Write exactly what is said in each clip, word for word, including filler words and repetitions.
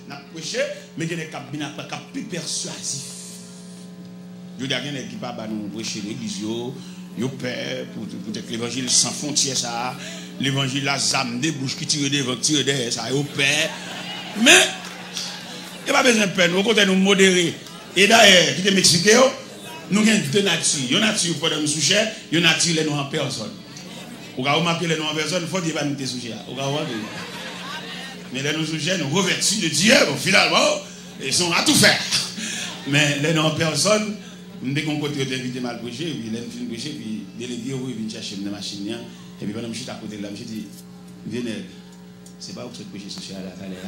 n'a prêché, mais il y a des cap plus persuasifs. Il y a des gens qui pas nous prêcher l'église, yo père pour peut-être l'évangile sans frontières ça, l'évangile la zame des bouches qui tire devant, tire derrière ça, yo père. Mais il n'y a pas besoin de peine, au contraire nous modérer. Et d'ailleurs, qui est mexicain, nous avons deux natures. Il y a une nature pour nous soucher, il y a une nature les nous en personne. Vous avez remarqué les nous en personne, il faut dire que nous sommes souchés. Mais les nous souchés, nous revêtus de Dieu, bon, finalement, ils sont à tout faire. Mais les nous en personne, dès qu'on côté d'inviter mal prêcher, puis les nous prêcher, puis délégué, ils viennent chercher une machine. Et puis pendant que je suis à côté de là, je dis, venez, c'est pas où vous prêcher social à la télé.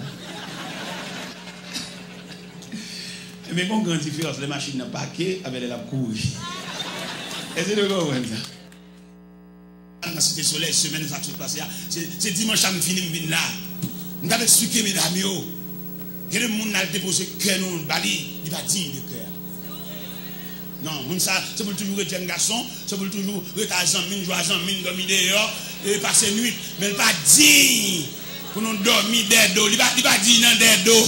Mais bon, grande différence, les machines n'ont pas qu'à avec la courir. Est-ce que vous comprenez ça? Dans la Cité Soleil, semaine, ça tout passé. C'est dimanche, je finis, je viens là. Je vais expliquer, mesdames, il y a des gens qui ont déposé le cœur, il va dire le cœur. Non, c'est pour toujours être un garçon, c'est pour toujours être un mine, jouer un mine, dormir dehors, et passer nuit. Mais il ne va pas dire pour nous dormir d'eau. Il ne va pas dire non d'eau.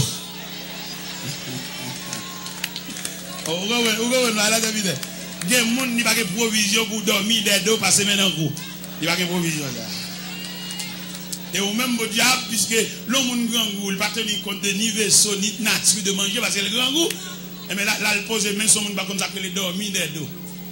Vous comprenez, là, David? Il y a des gens qui n'ont pas de provision pour dormir des dos passer maintenant en cours. Il n'y a pas de provision. Et au même diable, puisque l'homme grand goût, il ne va pas tenir compte de ni vaisseau, ni nature de manger, parce que le grand goût, et bien là, là, il pose même son monde comme ça que les dormir des dos.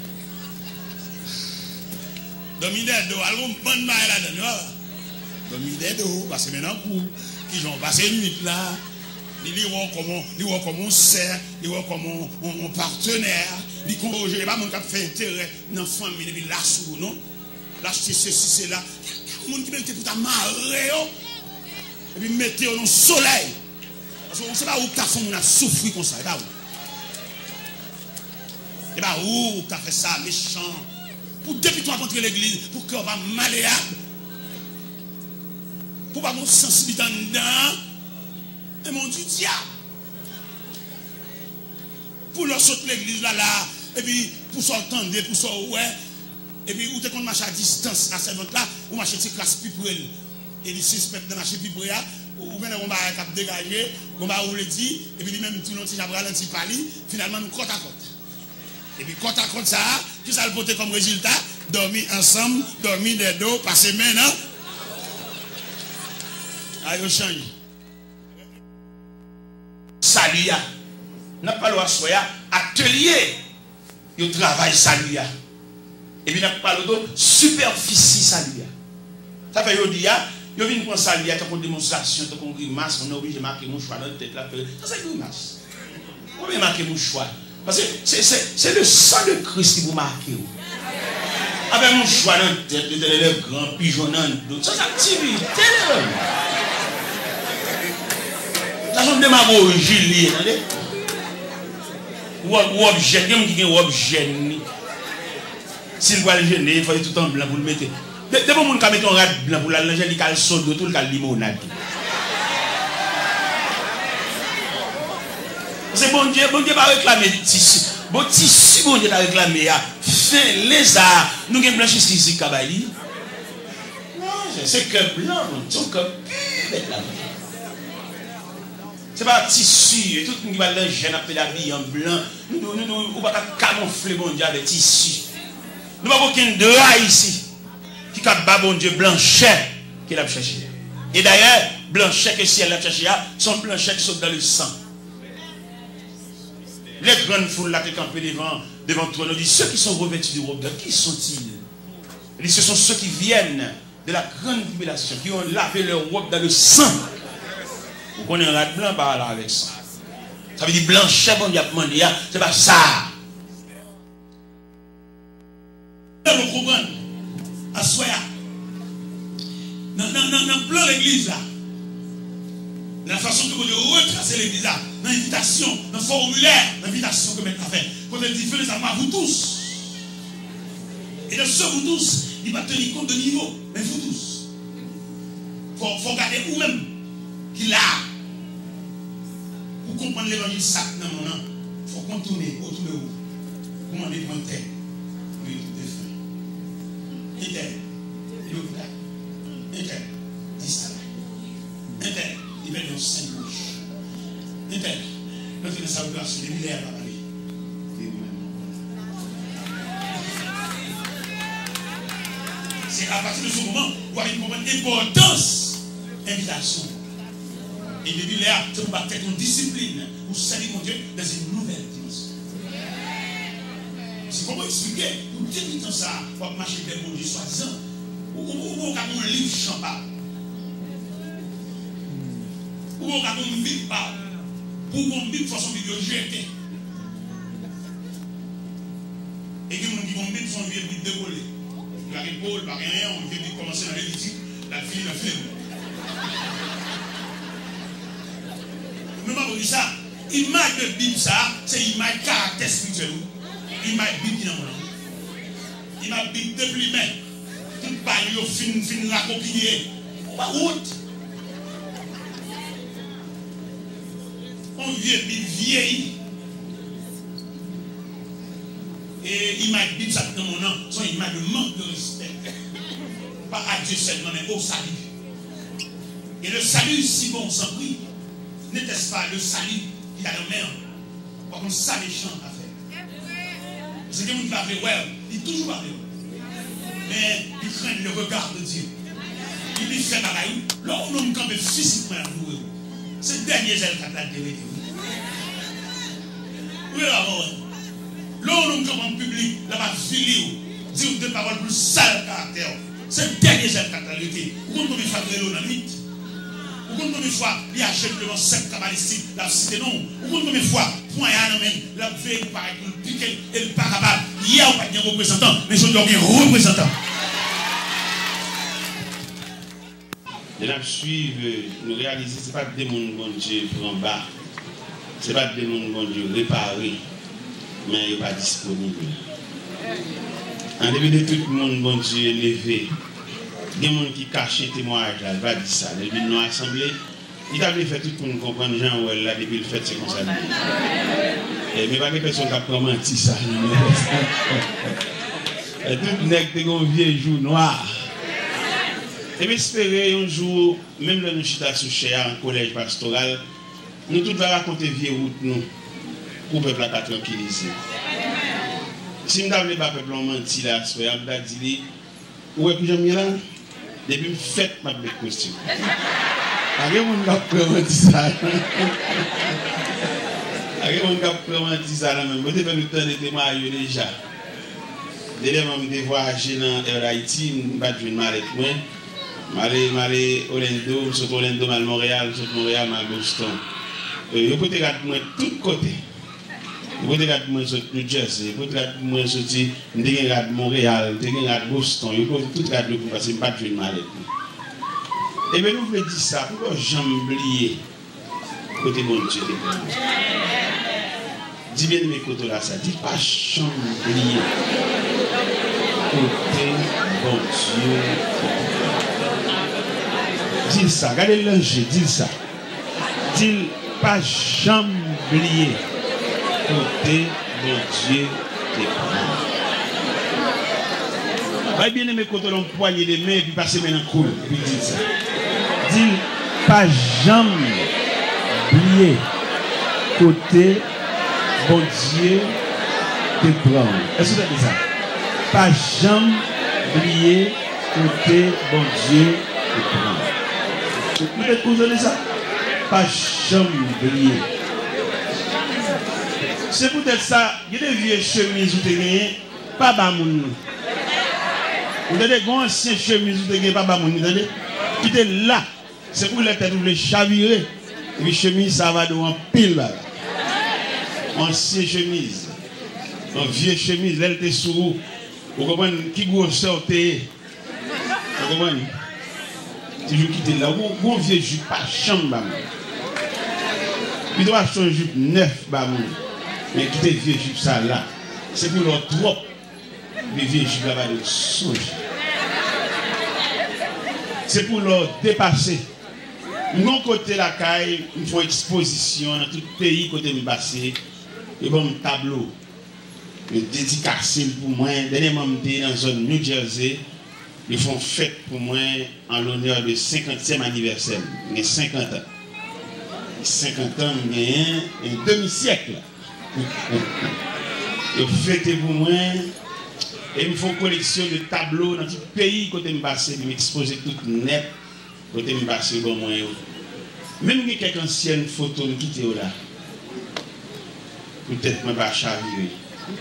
Dormir des dos, alors on bonne maille là-dedans. Dormir des dos, parce que maintenant en cours, qui ont passé une nuit là. Il dit comment comment on sert, il dit comment on partenaire, il dit comment je n'ai pas mon cap fait intérêt dans la famille, il dit là sous non, là c'est ceci, c'est là. Il y a des gens qui mettent tout à marrer, et puis mettez au soleil. Parce qu'on ne sait pas où tu as fait, on a souffert comme ça, et pas où. Et pas où tu as fait ça, méchant. Pour depuis toi contre l'église, pour qu'on va malléable. Pour pas avoir sensibilité dedans. Et mon Dieu, diable. Pour leur sauter l'église là, là, et puis pour s'entendre, pour s'entendre, ouais, et puis où tu qu'on marche à distance à cette vente là, ou marcher de classe plus pour elle, et les suspects de marcher plus pour elle, ou bien on va cap dégager, on va où le dit, et puis lui-même tout le monde, si j'ai ralenti par lui, finalement nous côte à côte. Et puis côte à côte ça, qui ça le porter comme résultat, dormir ensemble, dormir des dos, passer maintenant. Aïe, au change. Salia, n'a pas le soya atelier, il travaille salia. Et puis n'a pas le superficie salia. Ça fait qu'il y a, il vient prendre salia, tu as une démonstration, tu as une grimace, on est obligé de marquer mon choix dans le tête là. Ça c'est une grimace. On va marquer mon choix. Parce que c'est le sang de Christ qui vous marque. Avec mon choix dans le tête, le grand pigeon dans le dos. Ça c'est activité. Ça sont des démagogies, attendez. Ou objet, il y a qui ont objet. S'il va le gêner, il faut tout en blanc pour le mettre. Dès que vous mettez un rat blanc pour l'allergie, il y a le soda, tout le limonade. C'est bon Dieu, bon Dieu va réclamer tissu. Bon tissu, bon Dieu va réclamer. Fin, les arts, nous avons blanchi ici, Kabali. Non, c'est que blanc, c'est que pur. C'est pas un tissu, tout le monde qui va le jeune après l'habiller en blanc. Nous ne pouvons pas camoufler bon Dieu avec tissu. Nous n'avons aucun drap ici qui a bas bon Dieu blanchet qu'il a cherché. Et d'ailleurs, blanchet que si elle a cherché, sont blanchets qui sont dans le sang. Les grandes foules là qui campent devant, devant toi, nous disent ceux qui sont revêtus du robe, qui sont-ils? Ce sont ceux qui viennent de la grande tribulation, qui ont lavé leur robe dans le sang. Vous connaissez un rat blanc par là avec ça. Ça veut dire blanchet, bon Dieu, c'est pas ça. Vous comprenez? À Soya. Dans le plan de l'église là. Dans la façon que vous retracez l'église là. Dans l'invitation, dans le formulaire, l'invitation que maintenant fait. Quand elle dit faites à vous tous. Et de ce vous tous, il va tenir compte de niveau. Mais vous tous. Il faut, faut regarder vous-même qu'il a. Pour comprendre l'évangile sac dans mon nom, il faut contourner autour de vous. Comment on est pour un tel? Oui, tout est fait. Un tel, il est là. Un tel, dix là. Un tel, il met dans cinq bouches. Intel. Quand il est sa relation, les milliards à parler. C'est à partir de ce moment qu'on va comprendre l'importance de l'invitation. Et depuis là, c'est pour battre une discipline, pour saluer mon Dieu dans une nouvelle dimension. C'est comment expliquer, pour dire ça, pour marcher vers mon Dieu, soi-disant, ou on a un livre champagne, ou on a un vide pas, pour qu'on vide de façon vidéo jetée. Et que mon Dieu, on vide son vieux vide décollé. La épaule, par rien, on vient de commencer dans l'éthique, la fille, la flemme. Nous m'avons dit ça. Image de Bible, ça, c'est image caractère spirituel. Image Bible dans mon nom. Image Bible depuis lui-même. Tout paille, fin, fin, la coquille. Pas honte. On vieille Bible vieille. Et image Bible, ça dans mon nom, sont images de manque de respect. Pas à Dieu seulement, mais au salut. Et le salut, si bon, on s'en prie. N'était-ce pas le salut qui a la mer? Par contre, ça méchant à faire. C'est que vous parlez, ouais, il toujours parle. Mais il craint le regard de Dieu. Il lui fait bagaille. Là où l'homme campe physiquement à nous, c'est le dernier gel qui a la dérivée. Oui, là, là où l'homme campe en public, là-bas, fili, dire deux paroles plus sales caractère. C'est le dernier gel qui a la dérivée. Vous comprenez faire de l'eau dans le mythe? Vous comprenez combien de fois il achète le sept cabalistique, la cité non? Vous comprenez combien de fois point à l'amène, la veille par exemple, le piquet et le parabab. Il y a pas de représentant, mais je dois bien représentant. Et là, suivre, nous réaliser, ce n'est pas des mondes bon Dieu pour en bas. Ce n'est pas des mondes bon Dieu réparés, mais il n'est pas disponible. En début de tout le monde bon Dieu élevé. Il y a des gens qui cachent les témoignages, là, il va dire ça. Depuis nous assemblés, il a fait tout pour nous comprendre, Jean, ouais, là, depuis le fait, c'est comme ça. Mais il n'y a pas de personne qui a menti ça. Et tout le monde qui a un vieux jour noir. Et j'espérais un jour, même là, nous sommes sous Chéa, en collège pastoral, nous tous allons raconter vieille route, nous, pour le peuple à tranquilliser. Si nous avons pas peuple menti là, je vais dire, où est-ce que j'aime là? Depuis que je fais ma question. Il y a des gens qui ont dit ça. Il y a des gens qui ont dit ça. Je vais vous donner des témoignages déjà. Dès que je vais voyager dans Haïti, je vais jouer mal avec moi. Je vais aller à Orlando, je vais Orlando, à Montréal, je vais Montréal, à Boston. Je vais regarder moi de tous côtés. Je vais regarder moi sur New Jersey, je vais regarder moi sur Montréal, je vais regarder Boston, je vais tout regarder parce que je ne vais pas jouer mal avec moi. Et bien nous voulons dire ça, pourquoi j'aime oublier côté bon Dieu. Dis bien mes côtés là, ça dit pas j'aime oublier côté bon Dieu. Dis ça, regardez l'ange, dis ça. Dis pas j'aime oublier côté bon Dieu te prend. Va bien aimé côté l'on poignée de main et puis passer maintenant cool. Et puis dis ça. Dis pas jamais oublier côté bon Dieu te prend. Est-ce que vous avez dit ça? Pas jamais oublier côté bon Dieu te prend. Peut-être que vous avez dit ça? Pas jamais oublier. C'est peut-être ça, il y a des vieilles chemises où tu gagnes, pas bamoun. Vous avez des anciennes chemises où tu gagnes, pas bamoun. Qui était là, c'est pour les têtes où les chavirer. Et puis chemise, ça va dans un pile là. Ancienne chemise. Une vieille chemise, elle était sous vous. Vous comprenez qui vous sortez? Vous comprenez? Si vous quittez là, vous avez vieux jupe, pas chambre bamoun. Puis doit acheter un jupe neuf bamoun. Mais qui est vieux jupe ça là, c'est pour leur trop. Les vieux jupes là-bas de songe. C'est pour leur dépasser. Mon côté la caille, il faut exposition dans tout le pays côté me passer. Et bon tableau. Le dédicacé pour moi. Dernièrement, dans la zone New Jersey, ils font fête pour moi en l'honneur de cinquantième anniversaire. Il y a cinquante ans. cinquante ans, mais un demi-siècle. Et fêtez pour moi. Et me font collection de tableaux dans tout pays côté me passer, me exposer tout net côté me passer bon moi. Même que quelques anciennes photos me quitter là. Peut-être me pas chavirer.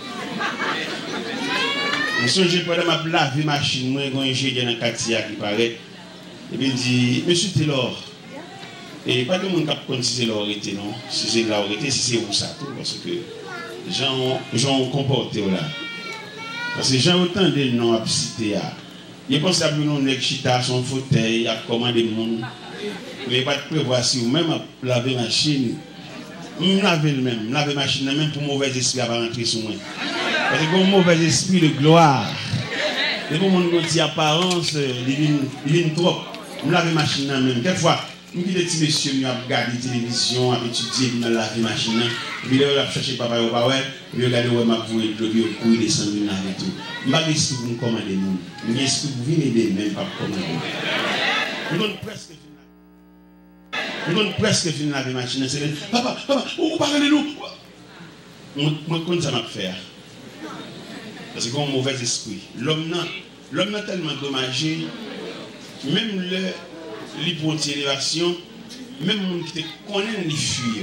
Je songe pendant ma laver machine moi un ingénieur dans Katia qui paraît et puis il dit monsieur Taylor et pas de monde qui connaît si c'est l'orité non, si c'est l'orité si c'est où ça tout parce que gens gens comporté là. Parce que j'ai autant de noms à citer. Il pense à nous nèg chita son fauteuil, à commander des monde. Mais pas de prévoir si ou même à laver machine. On laver le même, laver machine même pour mauvais esprit à rentrer sur moi. Parce que un mauvais esprit de gloire. Et pour mon petit apparence, il vient trop. On laver machine même quelquefois. Je dis des petits messieurs qui ont regardé la télévision, ont étudié dans la machine, puis ils ont cherché papa ou papa, ils ont regardé où ma voué de l'eau, ils ont descendu dans la tout. Je ne sais pas si vous commandez nous. Je ne sais pas si vous venez aider, même pas commander. Nous avons presque fini. Nous avons presque fini la machine. Papa, papa, vous parlez de nous. Moi, comment ça m'a fait? Parce que j'ai un mauvais esprit. L'homme n'a tellement dommagé, même le. L'hypotélévation, même les gens qui te connaissent, ils fuient.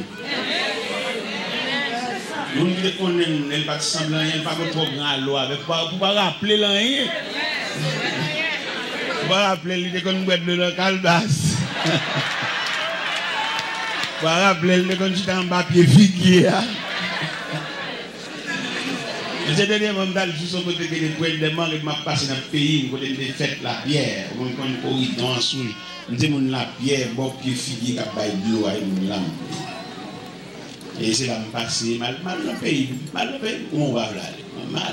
Les gens qui te connaissent, ils ne sont pas semblant, ils ne sont pas trop grands l'eau avec pour ne pas rappeler rien. Pour ne pas rappeler les gens qui boivent de l'eau calebasse. Pour ne pas rappeler les gens qui sont en papier figuier. Je te dis, je suis sur le côté des poètes de mort et je passe dans le pays, je vais faire la bière, je vais faire un corridor en souche. Je dis que la pierre, bon pied figuier qui a baillé de l'eau à une lame. Et c'est là que je passe mal, mal dans le pays. Mal dans le pays, où on va là? Mal.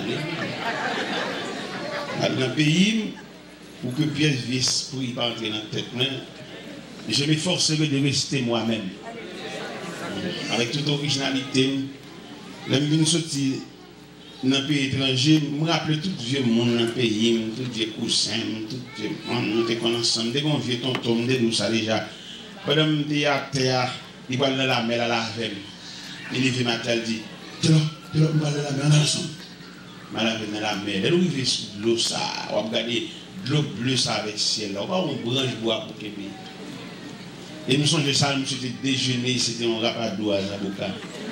Mal dans le pays, pour que pièce vice pour y pas entrer dans la tête. Je m'efforcerai de rester moi-même. Avec toute originalité. Je vais sortir dans le pays étranger, je me rappelle tout vieux monde dans le pays, tout vieux cousin, tout vieux monde, nous étions ensemble. Dès qu'on vient tonton, nous ça déjà. Pendant que je suis à terre, il va dans la mer à la veille. Il vient matin, il dit, tu vois, tu vois, on va dans la mer ensemble. Je vais dans la mer. Elle arrive sur l'eau, ça, on va regarder l'eau bleue ça avec le ciel. On va on branche bois pour Québec. Et nous sommes de ça, nous c'était déjeuner, c'était un rapadois à Zaboka.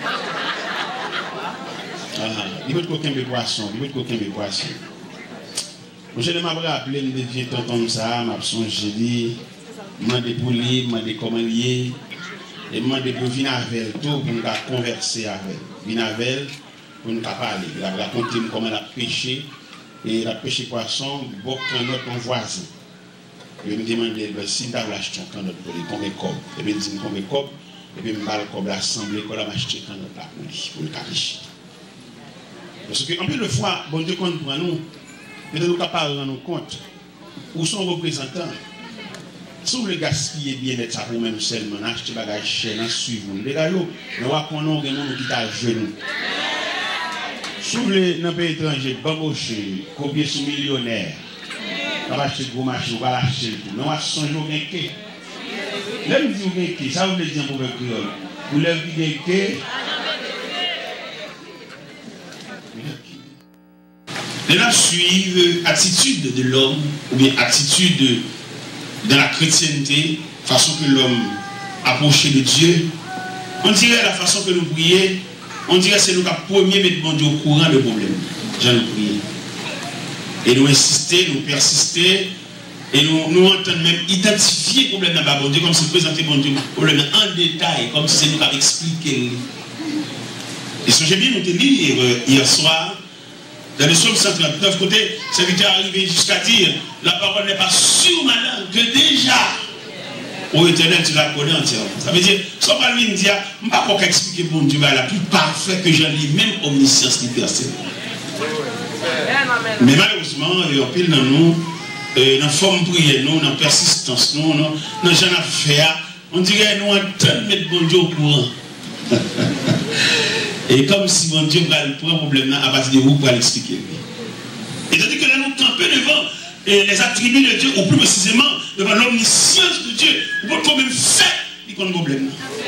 Il veut qu'aucun de poisson, il veut qu'aucun de poisson. Je ne m'avais rappelé, je deviens comme ça, je me suis dit, je me demandé pour lui, je me demandé comment lier, et je me demandé pour venir avec tout, pour nous converser avec. Venir avec, pour nous parler. Il a raconté comment il a pêché, et il a pêché poisson, beaucoup de notre voisin. Je me demandé, si tu as acheté un canot pour lui, combien de cobs? Et puis il dit, combien de cobs? Et puis il m'a dit, combien d'assemblée, qu'on a acheté un canot pour le cacher. Parce qu'en plus de fois, bon Dieu compte pour nous, mais nous sommes capables de rendre compte où sont représentants. Si vous voulez gaspiller bien-être ça pour même seulement, acheter des bagages chers, suivre nous. Les gars, nous avons des gens qui sont à genoux. Si vous voulez dans un pays étranger, bambocher, combien de millionnaires, on va acheter de gros machines, on va l'acheter tout. Mais on va changer au gain. Là, vous dites au gain, ça vous voulez dire pour le créole. Vous voulez dire gain. Et là, suivre l'attitude de l'homme, ou bien attitude de la chrétienté, façon que l'homme approche de Dieu. On dirait la façon que nous prions, on dirait que c'est nous qui premier mettre bon Dieu au courant de problème. Jean nous prions. Et nous insister, nous persister, et nous, nous entendre même identifier le problème dans bon Dieu, comme si présenter bon Dieu le problème en détail, comme si c'est nous qui avons expliqué. Et ce que j'ai bien noté lire hier soir, dans le psaume cent trente-neuf, côté, c'est qui est arrivé jusqu'à dire, la parole n'est pas sur ma langue, que déjà, au éternel, tu la connais entièrement. Ça veut dire, sans pas lui dire, je ne vais pas expliquer bon Dieu, la plus parfaite que j'en ai, même omniscience universelle. Mais malheureusement, il y a un pile dans nous, dans la forme de prière, dans la persistance, dans la jeune affaire, on dirait nous entendons mettre bon Dieu au courant. Et comme si mon Dieu va prendre un problème à partir de vous pour l'expliquer. Et tandis que là, nous campons devant les attributs de Dieu, ou plus précisément devant l'omniscience de Dieu, vous pouvez même faire il y a un problème.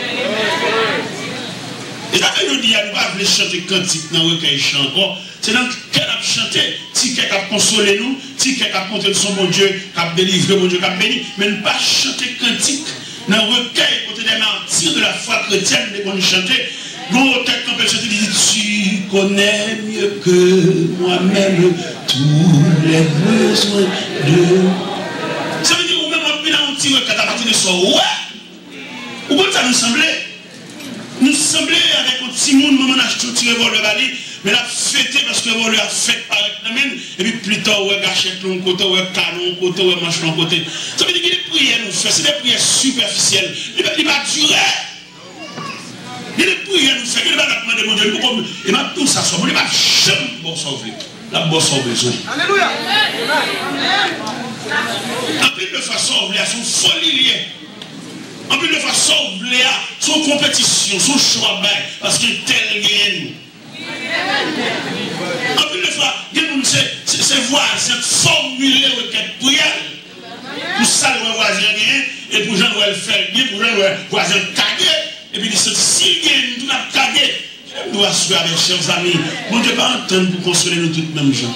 Et ça fait nous dire, nous ne pouvons pas chanter cantique dans le recueil chant encore. C'est dans quel a chanté, si quelqu'un a consolé nous, si quelqu'un a compté son bon Dieu, qui a délivré mon Dieu, qui a béni, mais ne pas chanter cantique dans le recueil, côté des martyrs de la foi chrétienne, dès qu'on chantait. Bon, peut-être qu'on peut chanter, il dit, tu connais mieux que moi-même tous les besoins de. Ça veut dire, ou même on peut dans un petit recueil à partir de ça, ouais. Ou comme ça nous semblait. Nous semblait avec un petit monde, maman a acheté un petit revolver de Bali, mais la fêté parce que le revolver a fait par l'examen, et puis plus tard, ouais, gâchette l'un côté, ouais, canon côté, ouais, manche l'un côté. Ça veut dire que les prières nous fait, c'est des prières superficielles. Il va durer. Il y a des prières nous fait, il va demander mon Dieu, il va tout ça, il va jamais bon sauver. La bosse a besoin. Alléluia. En plus de façon, elles sont folie liées. En plus de façon, son compétition, son choix, parce que tel gagne. En plus de fois, c'est voir, c'est formuler requête prière. Pour ça, le voisin gagne, et pour Jean le faire bien, pour Jean le voisin caguer, et puis il dit, si gagne, tout a cagué. Nous doit suivre avec chers amis. Bon Dieu pas entendre pour consoler nous toutes mêmes gens.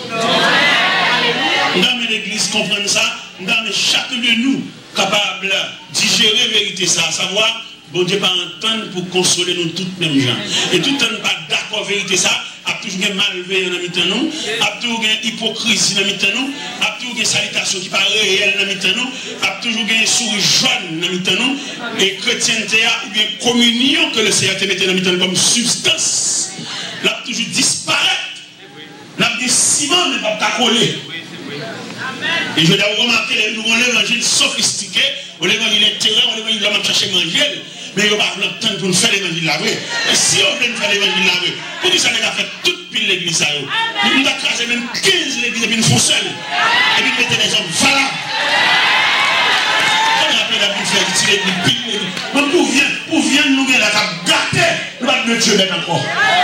Dans l'église, comprendre ça, dans chacun de nous capable de digérer la vérité, ça, à savoir, bon Dieu pas entendre pour consoler nous toutes mêmes gens. Et tout le temps pas d'accord avec la vérité, ça, a toujours une malveillance dans nous, a toujours une hypocrisie dans nous, a toujours une salutation qui n'est pas réelle dans nous, a toujours une souris jaune dans nous, et chrétienté a une communion que le Seigneur te mettait dans nous comme substance, l'a toujours disparaître, l'a dit ciment ne va pas coller. Et je dois remarquer, nous avons l'évangile sophistiqué, l'évangile intérieur, l'évangile de chercher manger. Mais il n'y a pas le temps pour nous faire l'évangile la vraie. Et si on veut faire l'évangile la vraie, pour que ça n'a fait toute pile l'église. Nous avons crasé même quinze l'église et puis nous font seul. Et puis nous mettons des hommes valables. On a appelé la Bible faire tirer l'église, pile l'église. Donc pour venir, pour venir nous gagner la table gâtée, nous allons le Dieu encore.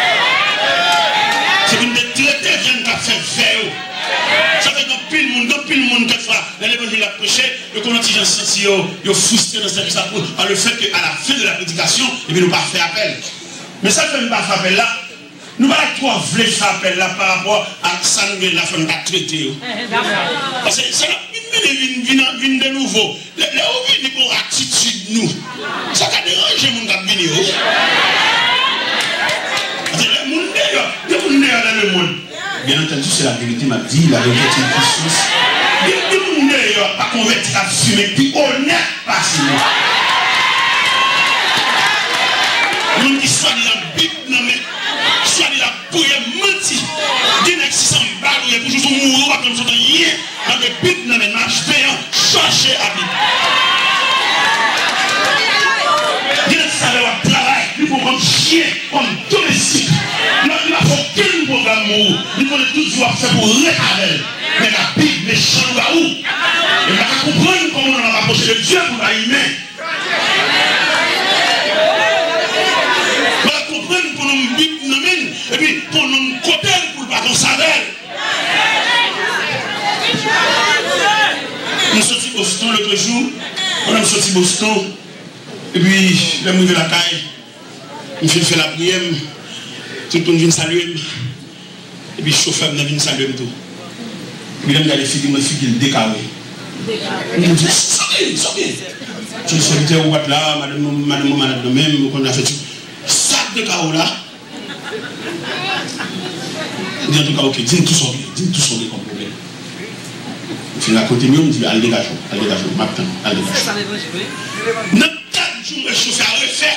C'est une des traités qui viennent faire faire. Ça fait que pile monde, dans pile monde quelquefois, dans l'évangile a prêché, et qu'on a dit gens senti yo frustré dans cette ça par le fait qu'à la fin de la prédication, et puis nous pas faire appel. Mais ça fait pas faire appel là. Nous pas trop vouloir faire appel là par rapport à ça nous la fin de traiter. Parce que ça vient vient de nouveau. Les vient pour attitude nous. Ça a dérangé mon gars venir. Parce que le monde le monde dans le monde. Bien entendu, c'est la vérité, m'a dit, la vérité est une puissance. Il y a des gens qui pas convertis à fumer, qui honnête pas sinon. Nous qui soit de la Bible, soit de la prière menti, des gens qui sont balayés pour juste mourir, comme ça, rien, dans la Bible, mais marche payant, chercher à Bible. Des gens qui savent travailler, ils font comme chien, comme domestique. Il n'a pas aucun programme, il faut toujours faire pour réparer. Mais la Bible est méchante là où? Il va comprendre comment on va approcher de Dieu pour l'aimer. Il va comprendre pour nous Bible et puis pour nous côté pour ne pas qu'on s'avère. Nous sommes sortis Boston l'autre jour, on a sorti Boston, et puis là, nous de la caille, nous faisons faire la prière. Tout le monde vient saluer. Et puis le chauffeur vient saluer tout. Et puis là, il y a les filles qui me font qu'ils décarrent. Il me dit, sortez, sortez. Je suis sorti au boîte là, madame, madame, madame, même, qu'on a fait tout. Sac de carreau là. Il dit en tout cas, ok, dis-nous tout sortir, dis-nous tout sortir comme problème. Je suis à côté de lui, on me dit, allez dégage, allez dégage, maintenant, allez dégage. Notre quatre jours, le chauffeur a refait.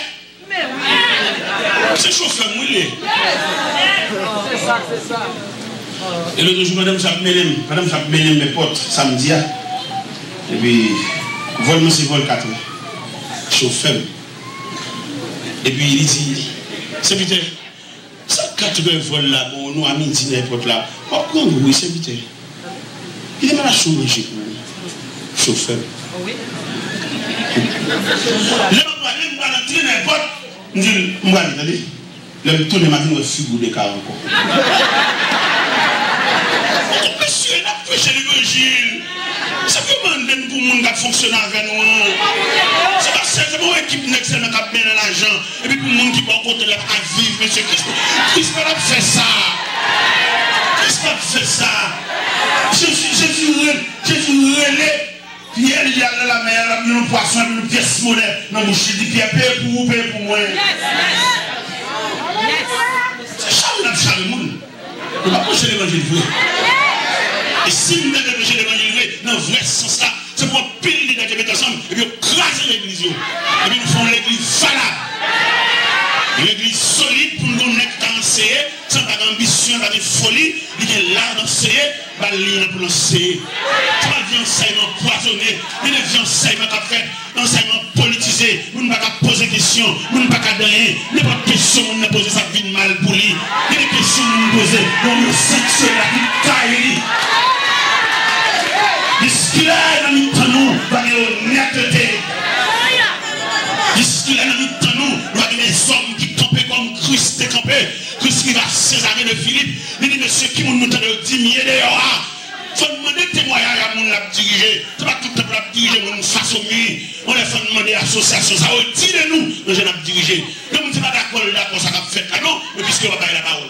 C'est chauffeur mouillé. C'est ça, c'est ça. Et l'autre jour, madame Chapmelem, madame Chapmelem, mes potes, samedi, et puis, vol-moi c'est vol quatre. Chauffeur. Et puis, il dit, c'est putain, ça quatre vol là, bon, nous, à midi, n'importe là. Oh, prendre, oui, c'est putain. Il est mal à changer pour vous. Chauffeur. Oui. Là, on va aller, on va entrer n'importe. Je dis, je vais aller, le tour de ma vie, je vais figure des cas encore. Monsieur, il a prêché l'évangile. C'est pour demander pour le monde qui fonctionne avec nous. C'est pas c'est pour l'équipe qui a bien dans l'argent. Et puis pour le monde qui va côté là à vivre, monsieur Christ. Christ va faire ça. Christ va faire ça. Jésus, Jésus, Jésus relais. Pierre, il y a la mer, nous poissons, nous pièces monnaie. Non, nous je dis Pierre, paye pour vous, paye pour moi. C'est ça où on a fait le monde. On va prêcher l'évangile vrai. Et si nous devons prêcher l'évangile vrai, dans le vrai sens là, c'est pour pile les gens qui mettent ensemble et puis craser l'église. Et puis nous faisons l'église valable. L'église solide pour nous mettre dans l'enseigner, sans pas d'ambition, pas de folie, il est là d'enseigner, pas de lire pour l'enseigner. C'est pas de enseignement poisonné, il est de enseignement qu'a fait, enseignement politisé, nous ne pouvons pas poser des questions, nous ne pouvons pas donner, n'importe quelle question, nous ne poser sa vie de mal pour lui. Il y a des questions que nous poser, nous nous sentons la vie de caille. Jusqu'il est dans le temps, nous, va y avoir honnêteté. Jusqu'il est dans le temps, nous, va y avoir des hommes qui campent comme Christ est campé. Christ qui va Césarée de Philippe. Il dit, monsieur, qui nous montre de dix milliers dehors. Il faut demander témoignage à mon l'a dirigé. Ce n'est pas tout le temps pour diriger mon face au mur. On les fait demander association. Ça veut dire de nous, le jeune a dirigé. Donc, on ne fait pas d'accord, d'accord, ça va faire là, non, mais puisque on va parler la parole.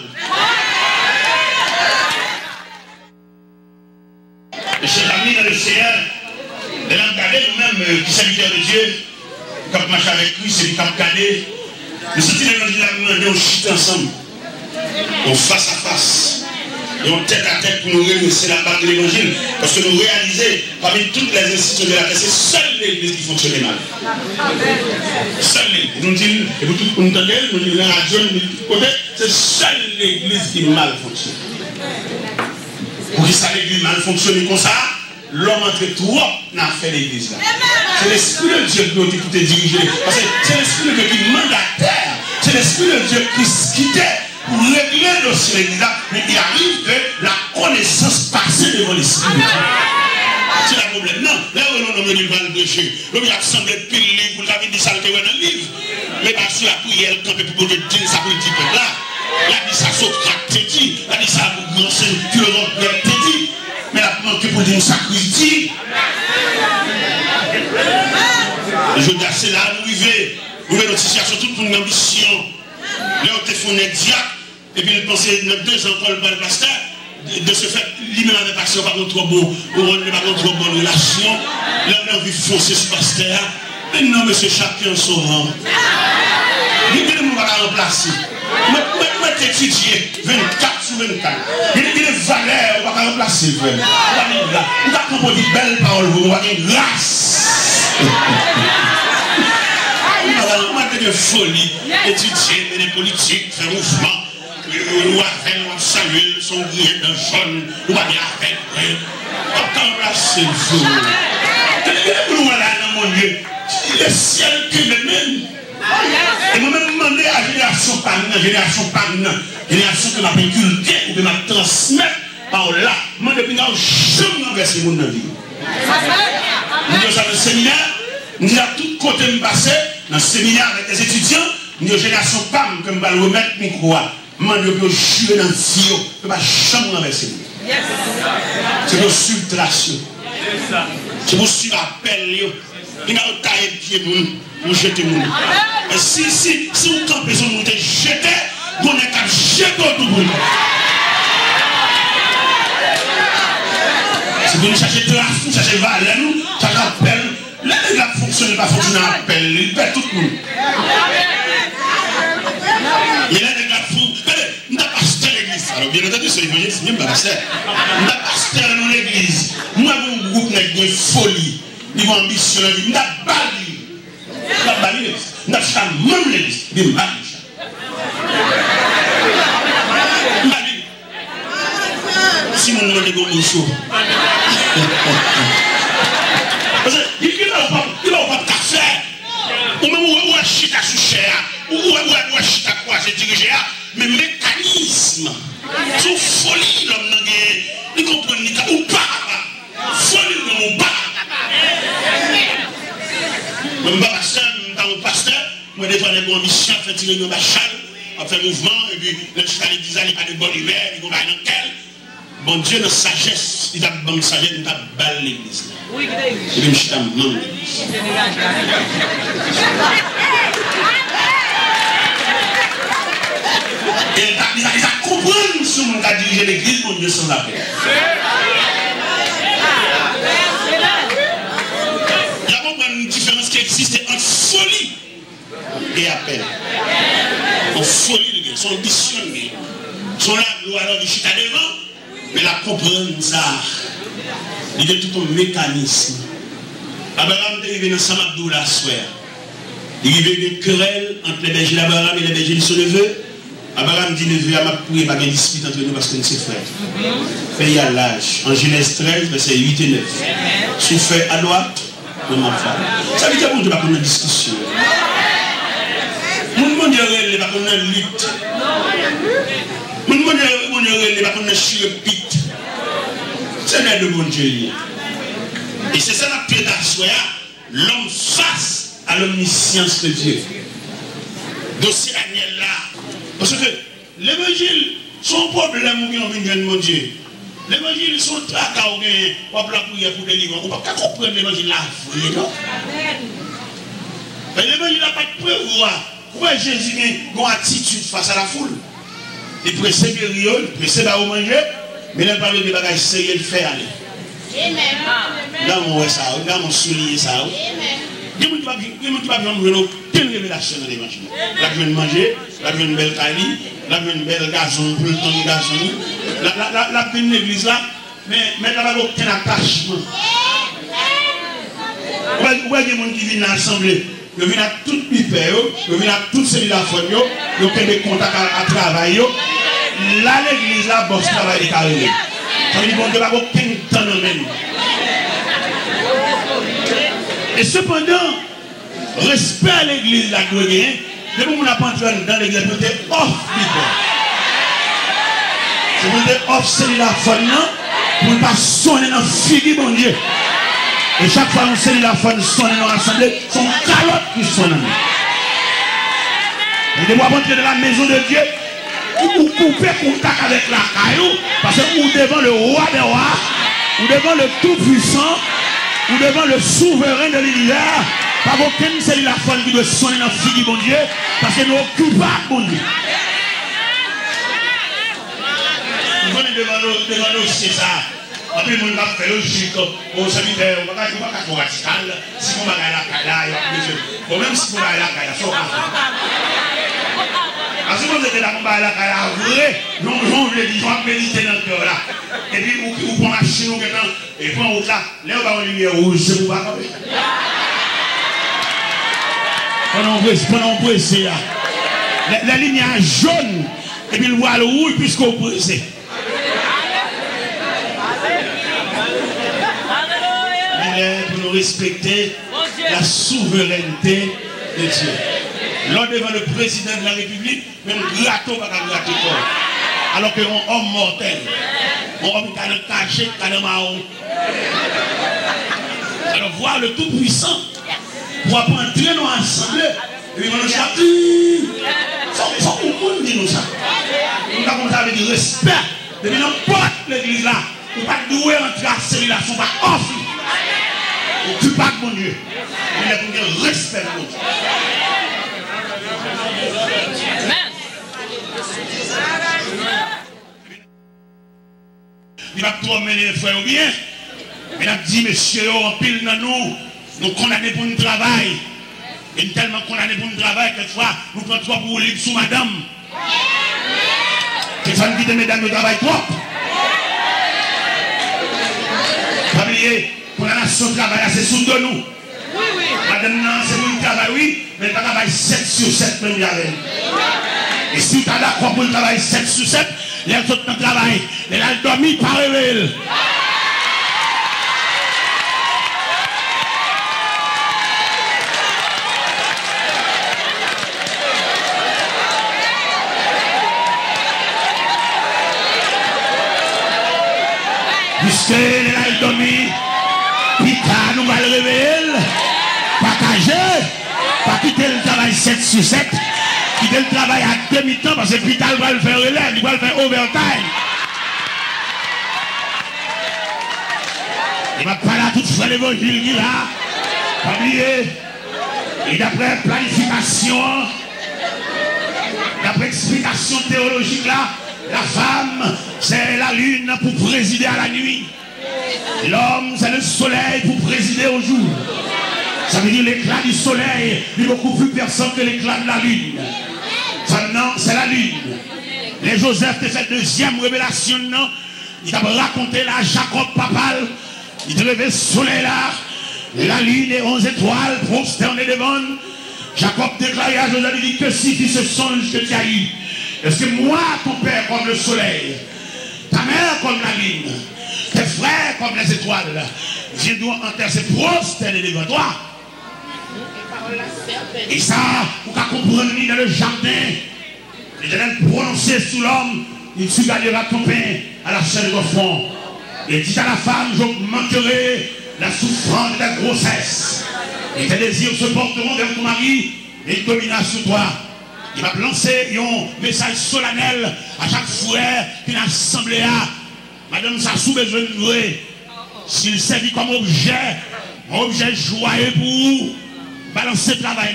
Mes chers amis dans le Seigneur, de l'engager nous-mêmes qui serviteurs de Dieu, qui ont marché avec lui, c'est qui ont gardé. Nous sommes l'évangile, on chute ensemble, on face à face, et on tête à tête pour nous réunir la part de l'évangile, parce que nous réalisons, parmi toutes les institutions de la terre, c'est seule l'église qui fonctionne mal. Seule l'église. Nous disons, et vous tous nous entendez, nous disons la radio, nous disons tout côté, c'est seule l'église qui mal fonctionne. Pour que ça l'église mal fonctionne comme ça, l'homme entre trop n'a fait l'église là. C'est l'esprit de Dieu qui peut te diriger. Parce que c'est l'esprit de Dieu qui mandataire. C'est l'esprit de Dieu qui quittait pour régler le dossier de l'église là. Mais il arrive que la connaissance passe devant l'esprit de Dieu. C'est le problème. Non, là où on a dit le péché, l'homme il a semblé pile livre, vous l'avez dit ça le dans le livre. Mais parce que la prière, le campé pour dire ça pour le dire là. Il a dit ça Socrate te dit, il a dit ça pour grand philosophe te dit, mais la manqué pour dire ça Christ dit. Je dis c'est là nous arrivons, nous avons une situation toute une ambition. Là on te fait un diacre, et puis il pensait notre deux ans encore le pasteur, de ce fait, lui-même avec le pasteur, pas trop bon, on n'a pas trop bonne relation. Là on a envie de foncer ce pasteur. Mais non, monsieur, chacun son rang. Il ne peut pas remplacer. Moi, je étudié vingt-quatre sur vingt-quatre. Il y a des valeurs, on ne va pas remplacer. On va composer de belles paroles, on va dire grâce. On va dire folie, étudier, mener politique, faire mouvement. On va faire, on va saluer, son grillé de jaune, on va dire avec. On va remplacer le jour. Nous, là, dans mon Dieu, le ciel que le même. Et moi-même, demandé à la génération par la génération par la génération que m'a inculqué ou que m'a transmettre par là. Moi, depuis là, je me renverse le monde dans la vie. Nous sommes dans le séminaire, nous sommes à tous côtés de passer, dans le séminaire avec les étudiants, nous sommes génération P A M, que je vais remettre le micro. Je vais jouer dans le fio, je ne vais pas jamais renverser. C'est une subtraction. C'est pour suivre l'appel. Il y a un taille de pied pour jeter le monde. Si, si, si vous campez sur le monde, jetez, vous n'avez qu'à jeter tout le monde. Si vous cherchez de la fou, vous cherchez valeur, nous, ça rappelle. Là, il ne fonctionne pas, fonctionne à appel, il perd tout le monde. Il y a des gars fous. Nous avons pasteur l'église. Alors, bien entendu, c'est l'évangile, c'est même pas pasteur. Nous avons pasteur dans l'église. Moi, mon groupe n'a pas de folie. Ils ont ambition, ils n'ont pas bali. Ils n'ont pas bali. Ils n'ont pas même l'église. Ils n'ont pas bali. Si mon nom est bon, mon chaud. Parce qu'il n'a pas de café. Ou même où est chita sous cher. Ou est chita quoi, c'est dirigé. Mais mécanisme. Sous folie, l'homme n'a pas. Il comprend ou pas. Folie, l'homme pas. Je ne suis pas pasteur, je ne suis pas pasteur. Je défends les bons missions, je fais tirer nos bachals, je fais mouvement, et puis le cheval il dit il pas de bonne humeur, il va dans quel. Bon Dieu, dans sagesse, il a bonne sagesse, il a balle l'église. Et puis, je suis dans le et ils comprennent ce qu'on a dirigé l'église pour Dieu sans la paix. Il y a une différence qui existe entre folie et appel. En folie, les gars, sont auditionnés. Sont là, nous allons du chita devant, mais la comprendre ça. Il y a tout un mécanisme. Abraham est arrivé dans Samadou la soirée. Il y a eu une querelle entre les bergers d'Abraham et les bergers de son neveu. Abraham dit neveu, il m'a prié, il y a une dispute entre nous parce que nous sommes frères. Fait y a l'âge. En Genèse treize, verset huit et neuf. Si fait à droite, non ma femme. Ça veut dire qu'on ne va pas une discussion. Mon monde est pas qu'on a une lutte. Mon monde est pas qu'on a chirepite. C'est l'aide de bon Dieu. Et c'est ça la paix d'Assoya, l'homme face à l'omniscience de Dieu. Dossier Daniel là. Parce que l'évangile, son problème, qui ont venu de mon Dieu. L'évangile, son tracas, ou bien, on va prier pour délivrer. On ne peut pas comprendre l'évangile là. Mais l'évangile n'a pas de prévoir. Pourquoi Jésus a une attitude face à la foule? Il précède les rios, il précède à manger, mais il parle de bagages sérieux, il fait aller. Dans mon ça, dans mon soulier ça. Il n'y a pas de révélation dans l'évangile. La vient manger, la vient une belle cali, la vient une belle gazon pour le temps de gazon. La vient une église là, mais il n'y a aucun attachement. Vous voyez des gens qui viennent à l'assemblée, ils viennent à toute pipère, ils viennent à toute cellule à fond, ils ont des contacts à travailler. Là, l'église là, bosse travail des carrières. Ça veut dire qu'on ne va aucun temps dans le même. Et cependant, respect à l'église là, depuis qu'on n'a pas entré dans l'église, on était off people. C'est pour être off cellule à fond, pour ne pas sonner dans le figu, bon Dieu. Et chaque fois qu'on cellule à fond, sonne dans l'assemblée, son calotte qui sonne. Et de pouvoir entrer dans la maison de Dieu, ou couper contact avec la caillou, parce que ou devant le roi des rois, ou devant le tout-puissant, ou devant le souverain de l'univers, pas aucune cellule la femme qui doit sonner dans le figu, bon Dieu, parce que nous occupons pas, bon Dieu. Nous venons devant nous, c'est ça. Après, nous avons fait le chic, au serviteur, on ne va pas être radical, si on va aller à la caille, il même si on va aller à la caille, il faut pas. Parce que vous êtes là, on va aller à la caille, vrai, non, non, vous voulez dire, on va méditer dans le cœur là. Et puis, vous prenez la chine, et puis, on va là, là, on va avoir une lumière rouge, c'est pour pas comme ça. Pendant qu'on presse, la lumière jaune, et puis le voile rouge, puisqu'on presse. Pour nous respecter la souveraineté de Dieu. Lors devant le président de la République, même gâteau va gratter corps. Alors qu'un homme mortel, un homme qui a le cachet, qui a le marron. Alors voir le Tout-Puissant, pour entrer dans l'assemblée, et puis on nous dit, il faut que nous disions ça. Nous avons ça avec du respect. Depuis n'importe l'église là, on ne peut pas douer entrer à celui-là, on ne peut pas offrir. Tu pas mon Dieu. Il a pour dire respect de Dieu. Il va promener les frères bien. Il a dit, messieurs, en pile dans nous, nous condamnés pour notre travail. Et tellement condamnés pour notre travail, quelquefois, nous prenons trois pour libre sous madame. C'est ça qui dit, mesdames, nous travaillons trop. Pas oublier. Pour la nation travail, c'est sous de nous. Oui, oui. Madame, c'est pour le travail, oui, mais le travail sept sur sept, même avec. Et si tu as d'accord pour le travail sept sur sept, les autres dans le travail, les a dormi par réveil. Puisque les a dormi, Pita nous va le réveiller, partager, pas quitter le travail sept sur sept, quitter le travail à demi-temps parce que Pita va le faire relève, il va le faire overtime. Il va pas là là, tout frère l'évangile qui là, pas oublier. Et d'après planification, d'après explication théologique là, la femme, c'est la lune pour présider à la nuit. L'homme, c'est le soleil pour présider au jour. Ça veut dire l'éclat du soleil est beaucoup plus puissant que l'éclat de la lune. Maintenant, c'est la lune. Les Joseph te fait deuxième révélation, non? Il t'a raconté là, Jacob papal, il te levait le soleil là, la lune et onze étoiles prosternées devant. Jacob déclarait à Joseph, il dit que si tu ce songe que tu as eu, est-ce que moi, ton père comme le soleil, ta mère comme la lune, tes frères comme les étoiles, je dois en terre se prosterner devant toi? Et ça, pour qu'à comprendre dans le jardin, l'Éternel prononcer sous l'homme, il tu garderas ton pain à la chair de ton front. Et dit à la femme, j'augmenterai la souffrance de ta grossesse. Et tes désirs se porteront vers ton mari et il dominera sur toi. Il va lancer un message solennel à chaque frère qui n'a assemblé à. Madame, ça sous besoin de vrai. S'il servit comme objet, un objet joyeux pour vous, balancez le travail.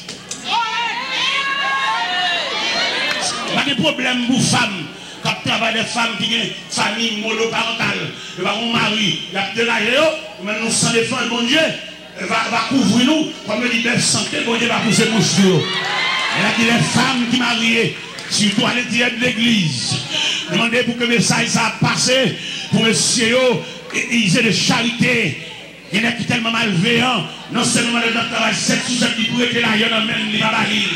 Pas de problème pour femmes. Quand tu travailles des femmes qui ont une famille monoparentale, il va un mari, il a délagué, maintenant sans défendre, bon Dieu, va, va couvrir nous, comme le dit belle santé, bon Dieu va pousser mon chou. Elle a dit les femmes qui marient, surtout à l'intérieur de l'église, demandez pour que le message ça passe, pour monsieur, ils aient de charité. Il y en a qui tellement malveillants, non seulement dans le travail, sept sous sept qui pourraient être là, il y en a même les babayes.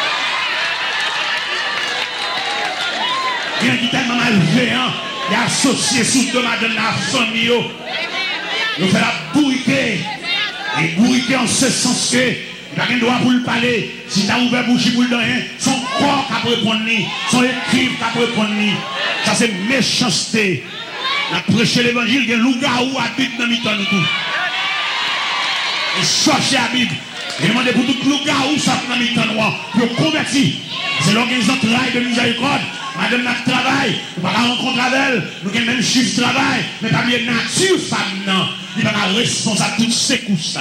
Il y en a qui tellement malveillants, il y a associé sous deux madame la famille. Nous faisons la bourriquer. Et bourriquer en ce sens que, il n'y a rien de droit pour le parler. Si tu as ouvert bouche pour le donner, son corps qui a répondre, son équipe qui a répondre. Ça c'est méchanceté. La prêcher l'évangile, il y a un loup-garou habite dans le temps de tout. Et chercher la Bible. Et demander pour tout loup-garou ça dans le temps noir. Pour convertir. C'est l'organisation de travail de miséricorde. Madame notre travail, nous ne pouvons pas rencontrer avec elle, nous avons même chiffre de travail, mais pas bien nature femme, non. Il n'est pas responsable de toutes ces couches.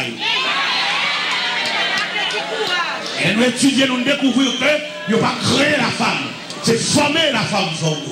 Et nous étudions, nous découvrons que nous n'avons pas créé la femme, c'est former la femme pour nous.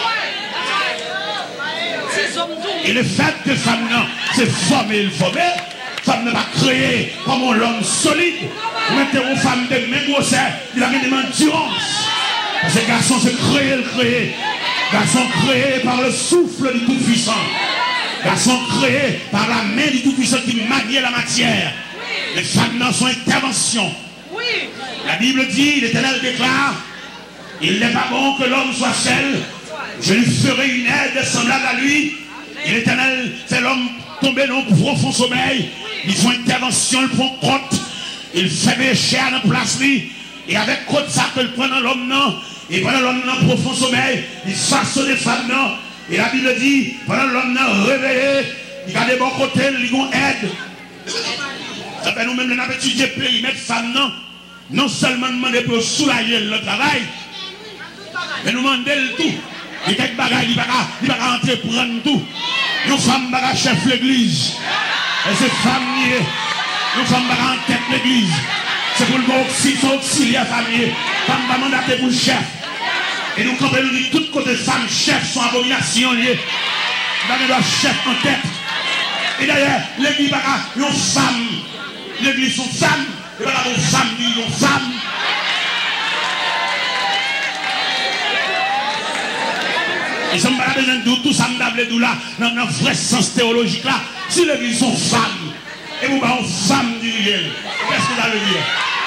Et le fait que femme, non, c'est former le former, femme n'a pas créé comme l'homme solide. Vous mettez une femme de même grossesse, il a une endurance. Parce que garçon c'est créé, le créé. Garçon créé par le souffle du Tout-Puissant. Garçon créé par la main du Tout-Puissant qui manie la matière. Les femmes dans son intervention. La Bible dit, l'Éternel déclare, il n'est pas bon que l'homme soit seul. Je lui ferai une aide semblable à lui. Et l'Éternel fait l'homme tomber dans un profond sommeil. Ils font intervention, ils font compte. Il fait pécher à la place lui. Et avec côté ça que prend dans l'homme non. Et pendant l'homme dans profond sommeil, il façonne les femmes non. Et la Bible dit, pendant l'homme dans réveillé, il a des bons côtés, il a aide. Ça fait nous-mêmes, nous avons étudié le périmètre femmes non. Non seulement demander pour soulager le travail, mais nous demander le tout. Et quelques bagages, il ne va pas entreprendre tout. Nous femmes ne chef l'église. Et ces femmes niées, nous femmes en tête l'église. C'est pour le mot auxiliaire famille. Femme va mandater pour le chef. Et nous, quand nous disons toutes côtés femmes, chefs sont abominations liées. Nous avons chef en tête. Et d'ailleurs, l'église va une femme. L'église sont femmes. Et voilà, une femme dit une femme. Et ça ne va pas besoin de tout ça, me là, dans le vrai sens théologique là. Si l'église sont femmes, et vous avez une femme du riel, qu'est-ce que vous allez dire?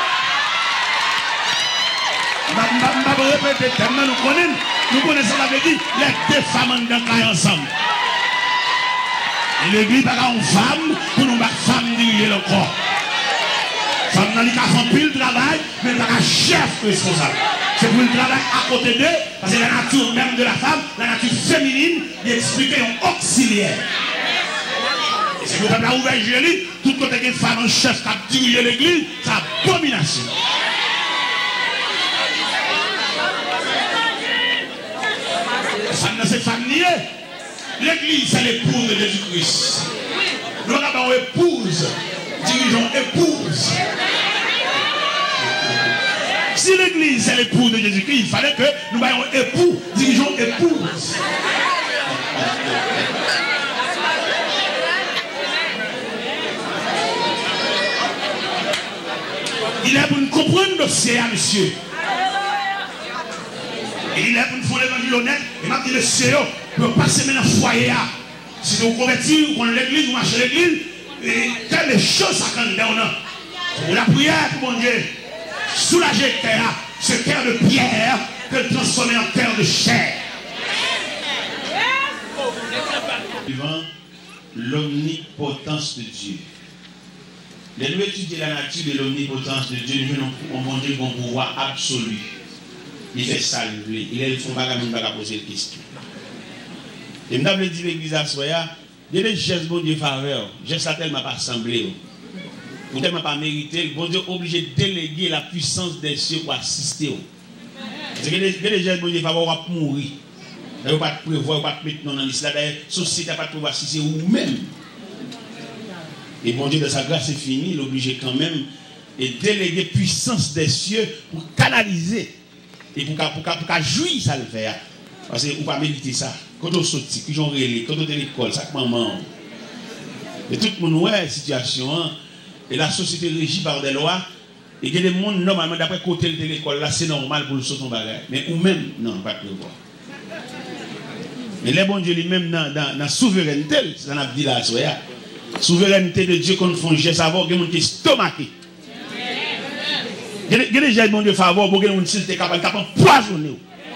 Je ne vais pas répéter tellement nous connaissons. Nous connaissons la vérité, les deux femmes en dedans ensemble. Et l'église n'a pas une femme pour nous mettre femme du riel encore. Femme n'a pas fait pile travail, mais elle n'a pas un chef responsable. C'est pour le travail à côté d'eux, parce que la nature même de la femme, la nature féminine, il explique un auxiliaire. Et c'est pour ça que la ouvert joli, tout côté qu'une femme en chef qui a dirigé l'église, c'est abomination. Ça n'a pas cette femme niée. L'église, c'est l'épouse de Jésus-Christ. Nous avons une épouse. Dirigeons épouse. Si l'église est l'épouse de Jésus-Christ, il fallait que nous ayons époux, dirigeons épouse. Il est pour nous comprendre le dossier, monsieur. Et il est pour nous faire l'évangile honnête. Et maintenant, le Seigneur peut passer maintenant au foyer. Si vous convertissez, vous connaissez l'église, vous marchez l'église, et quelles choses ça quand la prière pour mon Dieu, soulager le cœur, ce cœur de pierre, que le transformer en cœur de chair. Devant l'omnipotence de Dieu. Les nous étudier la nature de l'omnipotence de Dieu, nous avons dit qu'on pouvoir absolu. Il fait ça, il est le fond, il va poser des questions. Et nous avons dit l'église à Soya, il y a des gestes, bon Dieu, faveur. Gestes à tellement pas semblé. Pour tellement pas mérité, bon Dieu obligé de déléguer la puissance des cieux pour assister. Parce que les gestes, bon Dieu, faveur, on va mourir. Il ne va pas prévoir, il ne va pas mettre dans l'islam. D'ailleurs, la société n'a pas de pouvoir si c'est vous-même. Et bon Dieu, de sa grâce, c'est fini, il est obligé quand même de déléguer puissance des cieux pour canaliser et pour qu'à jouir ça le faire. Parce que vous ne pouvez pas méditer ça. Quand on sortit, quand on relève, quand on est à l'école, ça maman. Et tout le monde voit la situation. Hein, et la société régie par des lois. Et il y a des gens, normalement, d'après côté de l'école, là, c'est normal pour le sauter en bagage. Mais ou même, non, pas de voir. Mais les bon Dieu lui-même, dans la souveraineté, c'est ça qu'on a dit là, soya. Souveraineté de Dieu qu'on fait un geste à voir, il y a des gens qui sont stomaqués. Il y a des gens qui sont faveur pour que les gens qui sont capables de poisonner.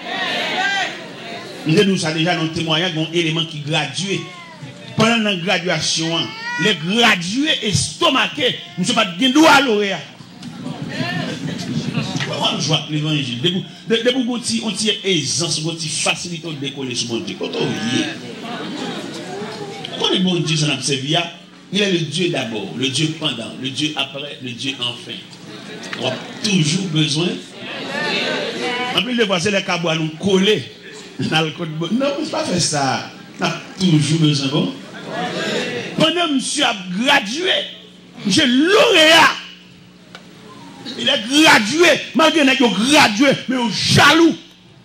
Nous avons ça déjà dans le témoignage, un élément qui gradué. Pendant la graduation, les gradués estomaqués, nous ne sommes pas de droit à l'oréa. On joue avec l'évangile. Dès que on tire aisance, on tire facilité de décoller sur mon Dieu. Quand on y est, quand le bon Dieu s'en observe, il est le Dieu d'abord, le Dieu pendant, le Dieu après, le Dieu enfin. On a toujours besoin. En plus de voir, c'est les cabois nous coller. Non, on ne peut pas faire ça. On a toujours besoin. Bon? Pendant que monsieur a gradué, monsieur lauréat, il est gradué, malgré qu'il a gradué, mais il est jaloux.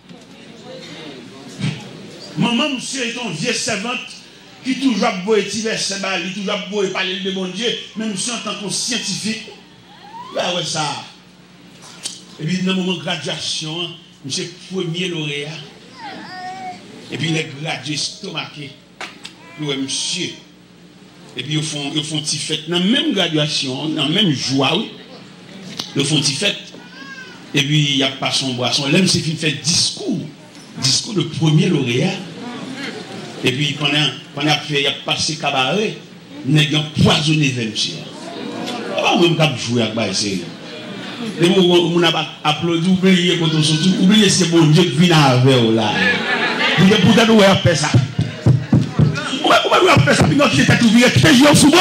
Maman, monsieur est une vieille servante qui toujours a beau étirer ses balles, qui toujours a beau parler de bon Dieu, mais monsieur en tant que scientifique, là, ouais, ça. Et puis, dans le moment de graduation, monsieur premier lauréat. Et puis, il est gradué stomaqué. Oui, monsieur. Et puis, ils font, ils font petit fête dans la même graduation, dans la même joie, oui. Ils font petit fête. Et puis, il n'y a pas son boisson. Là, c'est qu'il fait discours. Discours de premier lauréat. Et puis, pendant, pendant qu'il a passé cabaret, il a poisonné vers monsieur. On ne peut pas jouer avec ça. Les gens qui ont applaudi, oubliez quand on sortit, oubliez c'est bon Dieu qui vient avec vous là. Vous pouvez peut-être nous faire ça. Vous pouvez nous faire ça, puis nous qui était ouvrier, qui était joué souvent.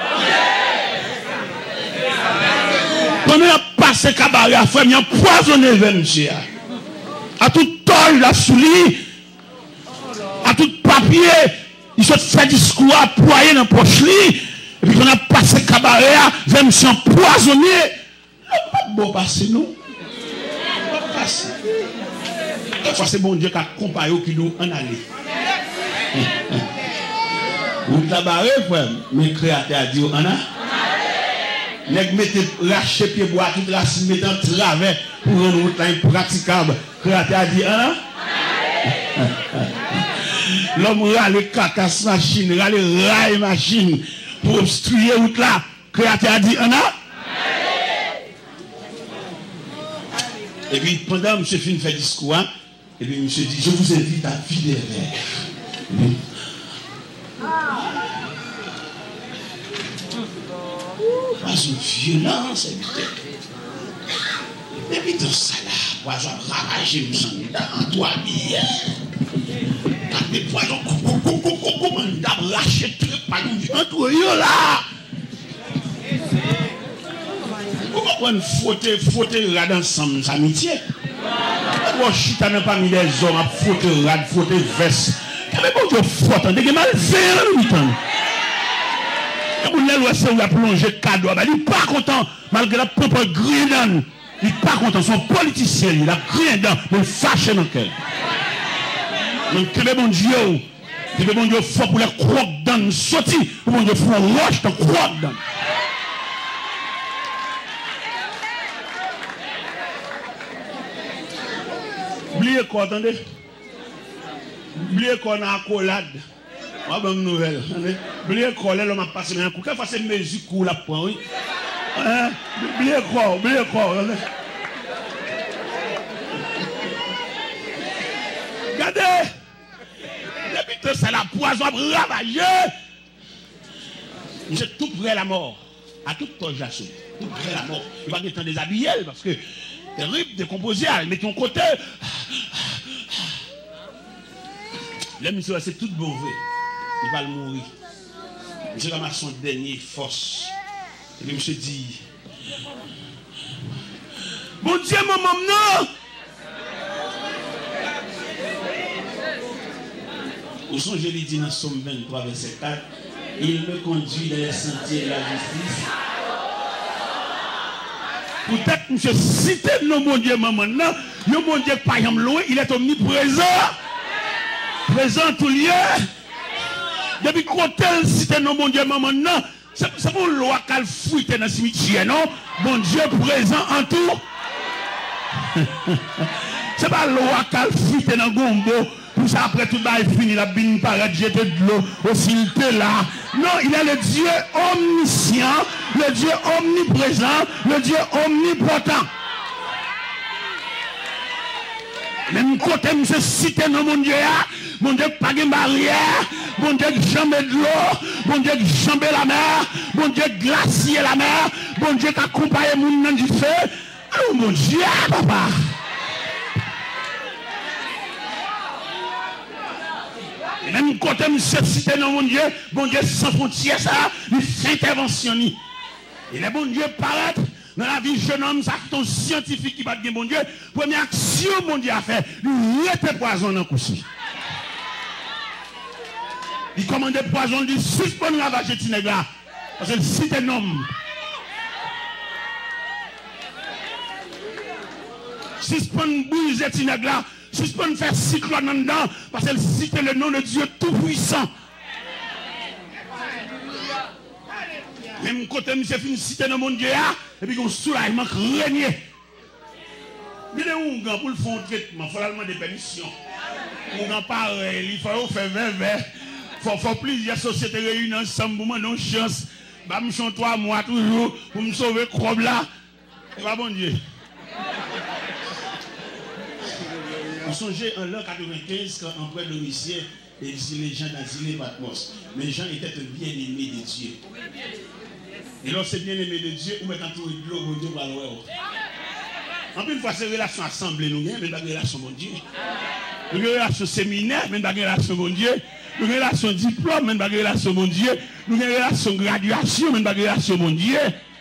Pendant qu'il a passé cabaret, il a poisonné vers monsieur. À tout temps, il a souli, à tout papier, il se fait discours à ployer dans la poche. Et puis, on a passé cabaret, vers monsieur empoisonné. Pas de bon passer, non? Pas passer. Parfois, c'est bon Dieu qui a comparé qui nous en aller. Vous tabarez, frère, mais le créateur a dit, on a. Nèg mettez lâcher pied bois, toute racine mettez en travers pour rendre route là impraticable. Créateur a dit, hein? L'homme râle cacasse machine, râle raille machine pour obstruer route là. Créateur a dit, hein? Et puis pendant que M. Fin fait discours, et puis M. dit, je vous invite à vider les verres. Pas une violence, et puis dans ça là, poison ravagé, me semble, dans toi bien. Quand des poisons, comment on a lâché tout le panou, entre eux là. Pourquoi on faute, faute rad ensemble, ça amitié? Pourquoi chita n'a pas mis des hommes à faute rad, faute veste? Mais bon, tu faute, on dit que mal fait, là, nous. Et on l'a c'est où a plongé cadeau. Il n'est pas content, malgré la propre grille. Il n'est pas content, son politicien, il a rien dedans, mais il fâche dans le cœur. Donc, que bon Dieu, que bon Dieu, faut pour les crocs dans sorti, que bon Dieu, faut roche dans crocs dans. Oubliez quoi, attendez? Oubliez qu'on a accolade. Moi, bonne nouvelle. Oubliez quoi, là, l'homme a passé un coup. Quelle fois c'est mesure coup la point, oui? Hein? Oubliez quoi, oubliez quoi. Regardez! Depuis que c'est la poison ravagée. J'ai tout près la mort. À toute conjugation. Tout près la mort. Il va être déshabillé parce que terrible, décomposé, mais ton côté. Là, monsieur, c'est tout mauvais. Il va le mourir. Monsieur ramasse son dernier force. Et puis, monsieur dit, mon Dieu, maman, non! Où sont, je l'ai dit dans Somme vingt-trois, verset quatre, il me conduit dans les sentiers de la justice. Peut-être, monsieur, citez non, mon Dieu, maman, non, non, mon Dieu, pas loin, il est omniprésent. Présent tout lieu. Depuis qu'on tel cité non, mon Dieu, maman, non, c'est pour loi qu'elle fouille dans le cimetière, non? Mon Dieu présent en tout. C'est pas loi qu'elle fouille dans le gombo. Pour ça, après tout est fini, la bine paraît jeter de l'eau au silté là. Non, il est le Dieu omniscient, le Dieu omniprésent, le Dieu omnipotent. Même côté, monsieur, cité dans mon Dieu, mon Dieu, pas de barrière, mon Dieu, jamais de l'eau, mon Dieu, jamais la mer, mon Dieu, glacier la mer, mon Dieu, qui accompagne mon nom du feu. Oh mon Dieu, papa. Et même côté, monsieur, cité dans mon Dieu, mon Dieu, sans frontières, ça, il fait intervention. Et le bon Dieu paraît. Dans la vie jeune homme, ça c'est un scientifique qui va dire mon Dieu. Première action, mon Dieu a fait, il était poison dans le coucher. Il commandait poison, il dit suspend la vache de là. Parce que c'est un homme. Suspend bouille de là. Suspend faire cyclone en dedans. Parce que c'est le nom de Dieu tout-puissant. Même côté, monsieur fin cité dans mon Dieu, et puis qu'on soulagement régné. Il est où pour le faire un traitement, il faut demander permission. On n'a pas, il faut faire vingt vingt. Il faut plusieurs sociétés réunies ensemble pour me donner une chance. Je me chante trois mois toujours pour me sauver le là. Et pas bon Dieu. Vous songez en l'an quatre-vingt-quinze quand en près de l'homicide, les gens d'Asile Patmos. Mais les gens étaient bien-aimés de Dieu. Et lorsque c'est bien-aimé de Dieu, vous mettez entouré de l'eau, bon Dieu va le voir. En plus, une fois, c'est une relation assemblée, nous, mais pas une relation mon Dieu. Nous avons une relation séminaire, mais pas une relation mon Dieu. Nous avons une relation diplôme, mais pas une relation mon Dieu. Nous avons une relation graduation, mais pas une relation mon Dieu.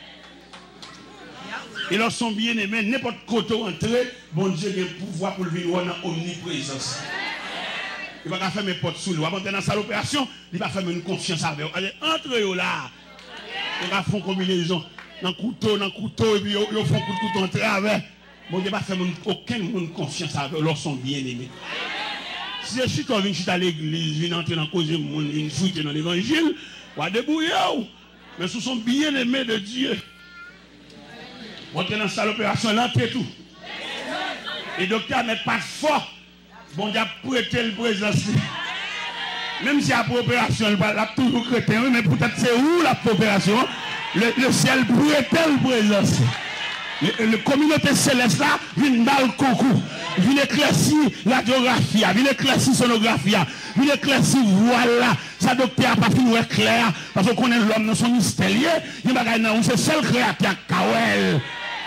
Et lorsqu'ils sont bien-aimés, n'importe côté entrer, bon Dieu a un pouvoir pour le vivre en omniprésence. Il ne va pas faire mes portes sous lui. Il va monter dans sa opération, il va faire une confiance avec eux. Allez, entrez là. Ils va faire une combinaison. Dans le couteau, dans le couteau, et puis ils font un coup de couteau en travers. Bon Dieu va faire aucun monde confiance avec eux lorsqu'ils sont bien-aimés. Si je suis convaincu, je suis à l'église, je viens entrer dans la cause du monde, je suis dans l'évangile, on va débrouiller. Mais ce sont bien-aimés de Dieu. Monter dans sa opération, l'entrée tout. Et le docteur n'est pas fort. Bon Dieu a prêté le présence. Même si après l'opération, il a toujours crété, mais peut-être c'est où la opération? Le, le ciel prêtait le présence. La communauté céleste là, vient dans le concours. Vient éclaircir la géographie, vient éclaircir la sonographie, vient éclaircir voilà. Ça docteur n'a pas fini clair. Parce qu'on connaît l'homme dans son mystère. Il n'y a pas de c'est seul créateur Kawel.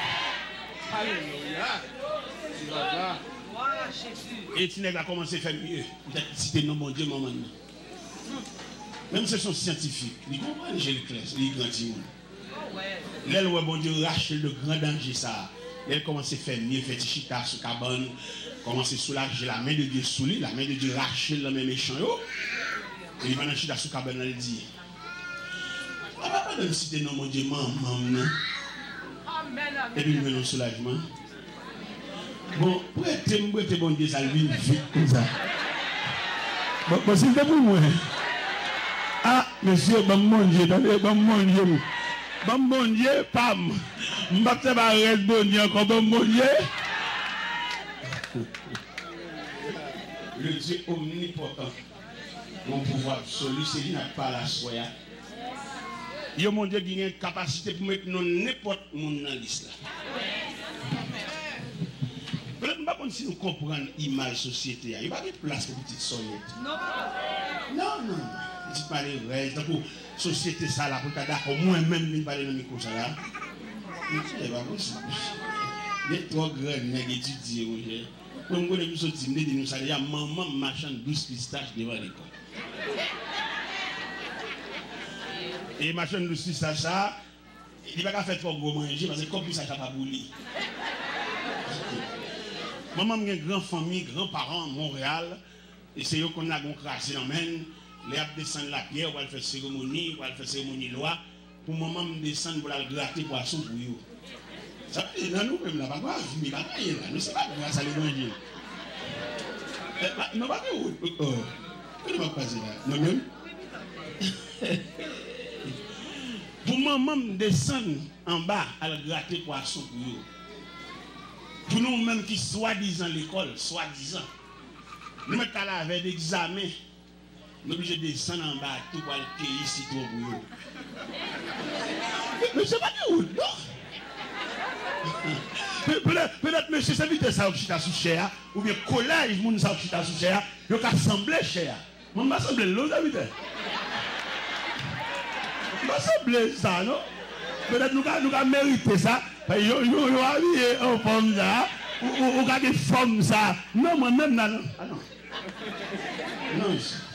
Et Tineg a commencé à faire mieux. Peut-être citer non, mon Dieu, maman. Même si sont scientifiques, ils comprennent j'ai le classe, les grands timons. Là, le bon Dieu rachète le grand danger, ça. Elle commence à faire mieux, faire chita sur cabane, commence à soulager la main de Dieu sous lui, la main de Dieu rachète le même méchant. Et il va dans chita sur cabane, elle dit Madame, si t'es non, mon Dieu, maman, et puis, nous un soulagement. Bon, pour être bon Dieu, ça vient vite comme ça. Bon, bon c'est pour moi. Ah, monsieur, bon mon Dieu, bon mon Dieu. Bon mon Dieu, pam. Je ne sais pas si bon Dieu encore bon mon Dieu. Le Dieu omnipotent, mon pouvoir absolu, c'est lui qui n'a pas la soya. Il y a mon Dieu qui a une capacité pour mettre n'importe où dans l'islam. Peut-être que si nous comprenons l'image société, il n'y a pas de place pour petite soyette. Non, non, non. Si tu parles vrai, donc société ça là, pour d'accord, moi-même, je parle de micro ça là. C'est pas possible. Il est trop grand, il a étudié. Comme vous avez sorti, il dit nous ça, il y a maman marchand douze pistaches devant l'école. Et marchand douze pistaches ça, il va pas faire trop gros manger parce que comme ça, ça va bouler. Maman a une grande famille, grands-parents à Montréal, et c'est eux qu'on a crassé dans main. Les a descendre la pierre, on va faire cérémonie, on va faire cérémonie loi. Pour maman me descendre pour la gratter poisson pour eux. Ça veut dire, nous même là, pas grave, mais pas grave, nous c'est pas grâce à l'évangile. Non, pas grave. Oh, qu'est-ce qui va passer là? Non, même. Pour maman me descendre en bas à la gratter poisson pour eux. Pour nous-mêmes qui soi-disant l'école, soi-disant, nous mettons à la veille d'examen, nous sommes obligés de descendre en bas tout pour le pays ici tout pour eux. Mais c'est pas de où, non? Peut-être, monsieur, c'est vite ça qui est sous cher, ou bien collège, moun ça qui est sous cher, il y a assemblé cher. Mon m'a semblé l'autre, ça vite. M'a semblé ça, non? Peut-être nous avons mérité ça. Yo yo yo habillé en forme ça, ou ou des formes ça. Non moi-même là non. Ah non. Non.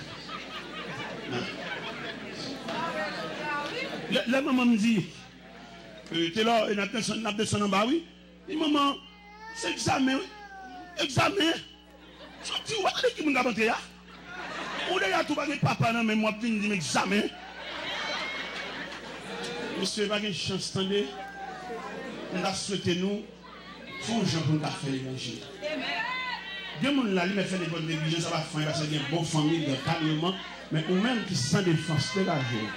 Non. La maman me dit, euh, t'es là, il a descendu en bas, oui. Il maman, c'est examen, oui. Examen. Tu vois qui m'a montré là? Ou déjà tout pas papa non mais moi je dis examen. Monsieur pas une chance tendez. On a souhaité nous, faut que nous faire l'évangile. Bien mon là, il m'a fait des bonnes négligences, ça va faire parce qu'il y a une bonne famille, de calmement, mais ou même qui sans défense, c'est la joie.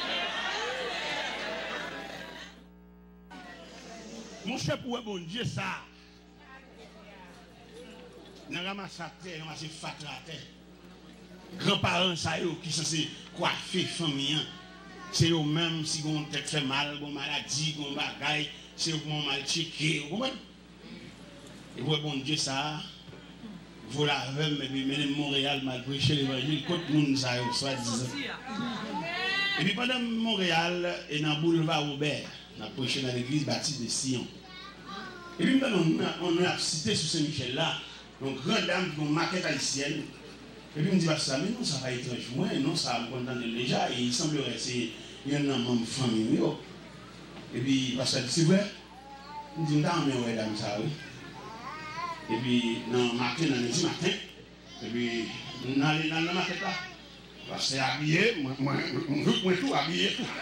Mon cher pour bon Dieu, ça. On a ramassé la terre, on a ramassé la terre. Grands-parents, ça y est, qui sont coiffés, famille, c'est eux-mêmes, si on tête fait mal, on maladie, on bagaille. C'est au moment mal checké, vous comprenez? Et vous, bon Dieu, ça, vous l'avez, mais même Montréal, mal prêché l'évangile, contre monde, ça, soit disant. Et puis pendant Montréal, et dans le boulevard Robert, on a prêché dans l'église baptiste de Sion. Et puis on a cité sur Saint-Michel là, donc grande dame qui ont maquette haïtienne. Et puis on dit, ça, mais non, ça va étrange, moi, non, ça me contente déjà, et il semblerait que c'est un membre famille. Et puis, parce que c'est vrai, on dit, mais ouais, dame, ça, oui. Et puis, dans le matin, dans le matin, et puis, on allait dans le matin là. Parce que c'est habillé, moi, moi, moi, tout habillé, tout.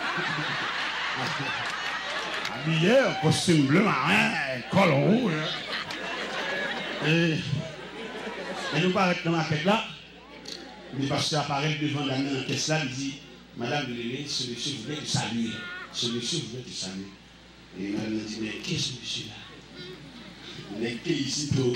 Habillé, un costume bleu marin, un col rouge. Et, et nous paraît dans la maquette là, le pasteur apparaît devant la main en caisse là, il dit, Madame de Lélé, ce monsieur voulait te saluer. Ce monsieur voulait te saluer. Et madame a dit, mais qu'est-ce que ce monsieur là? Mais qu'est-ce ici tout?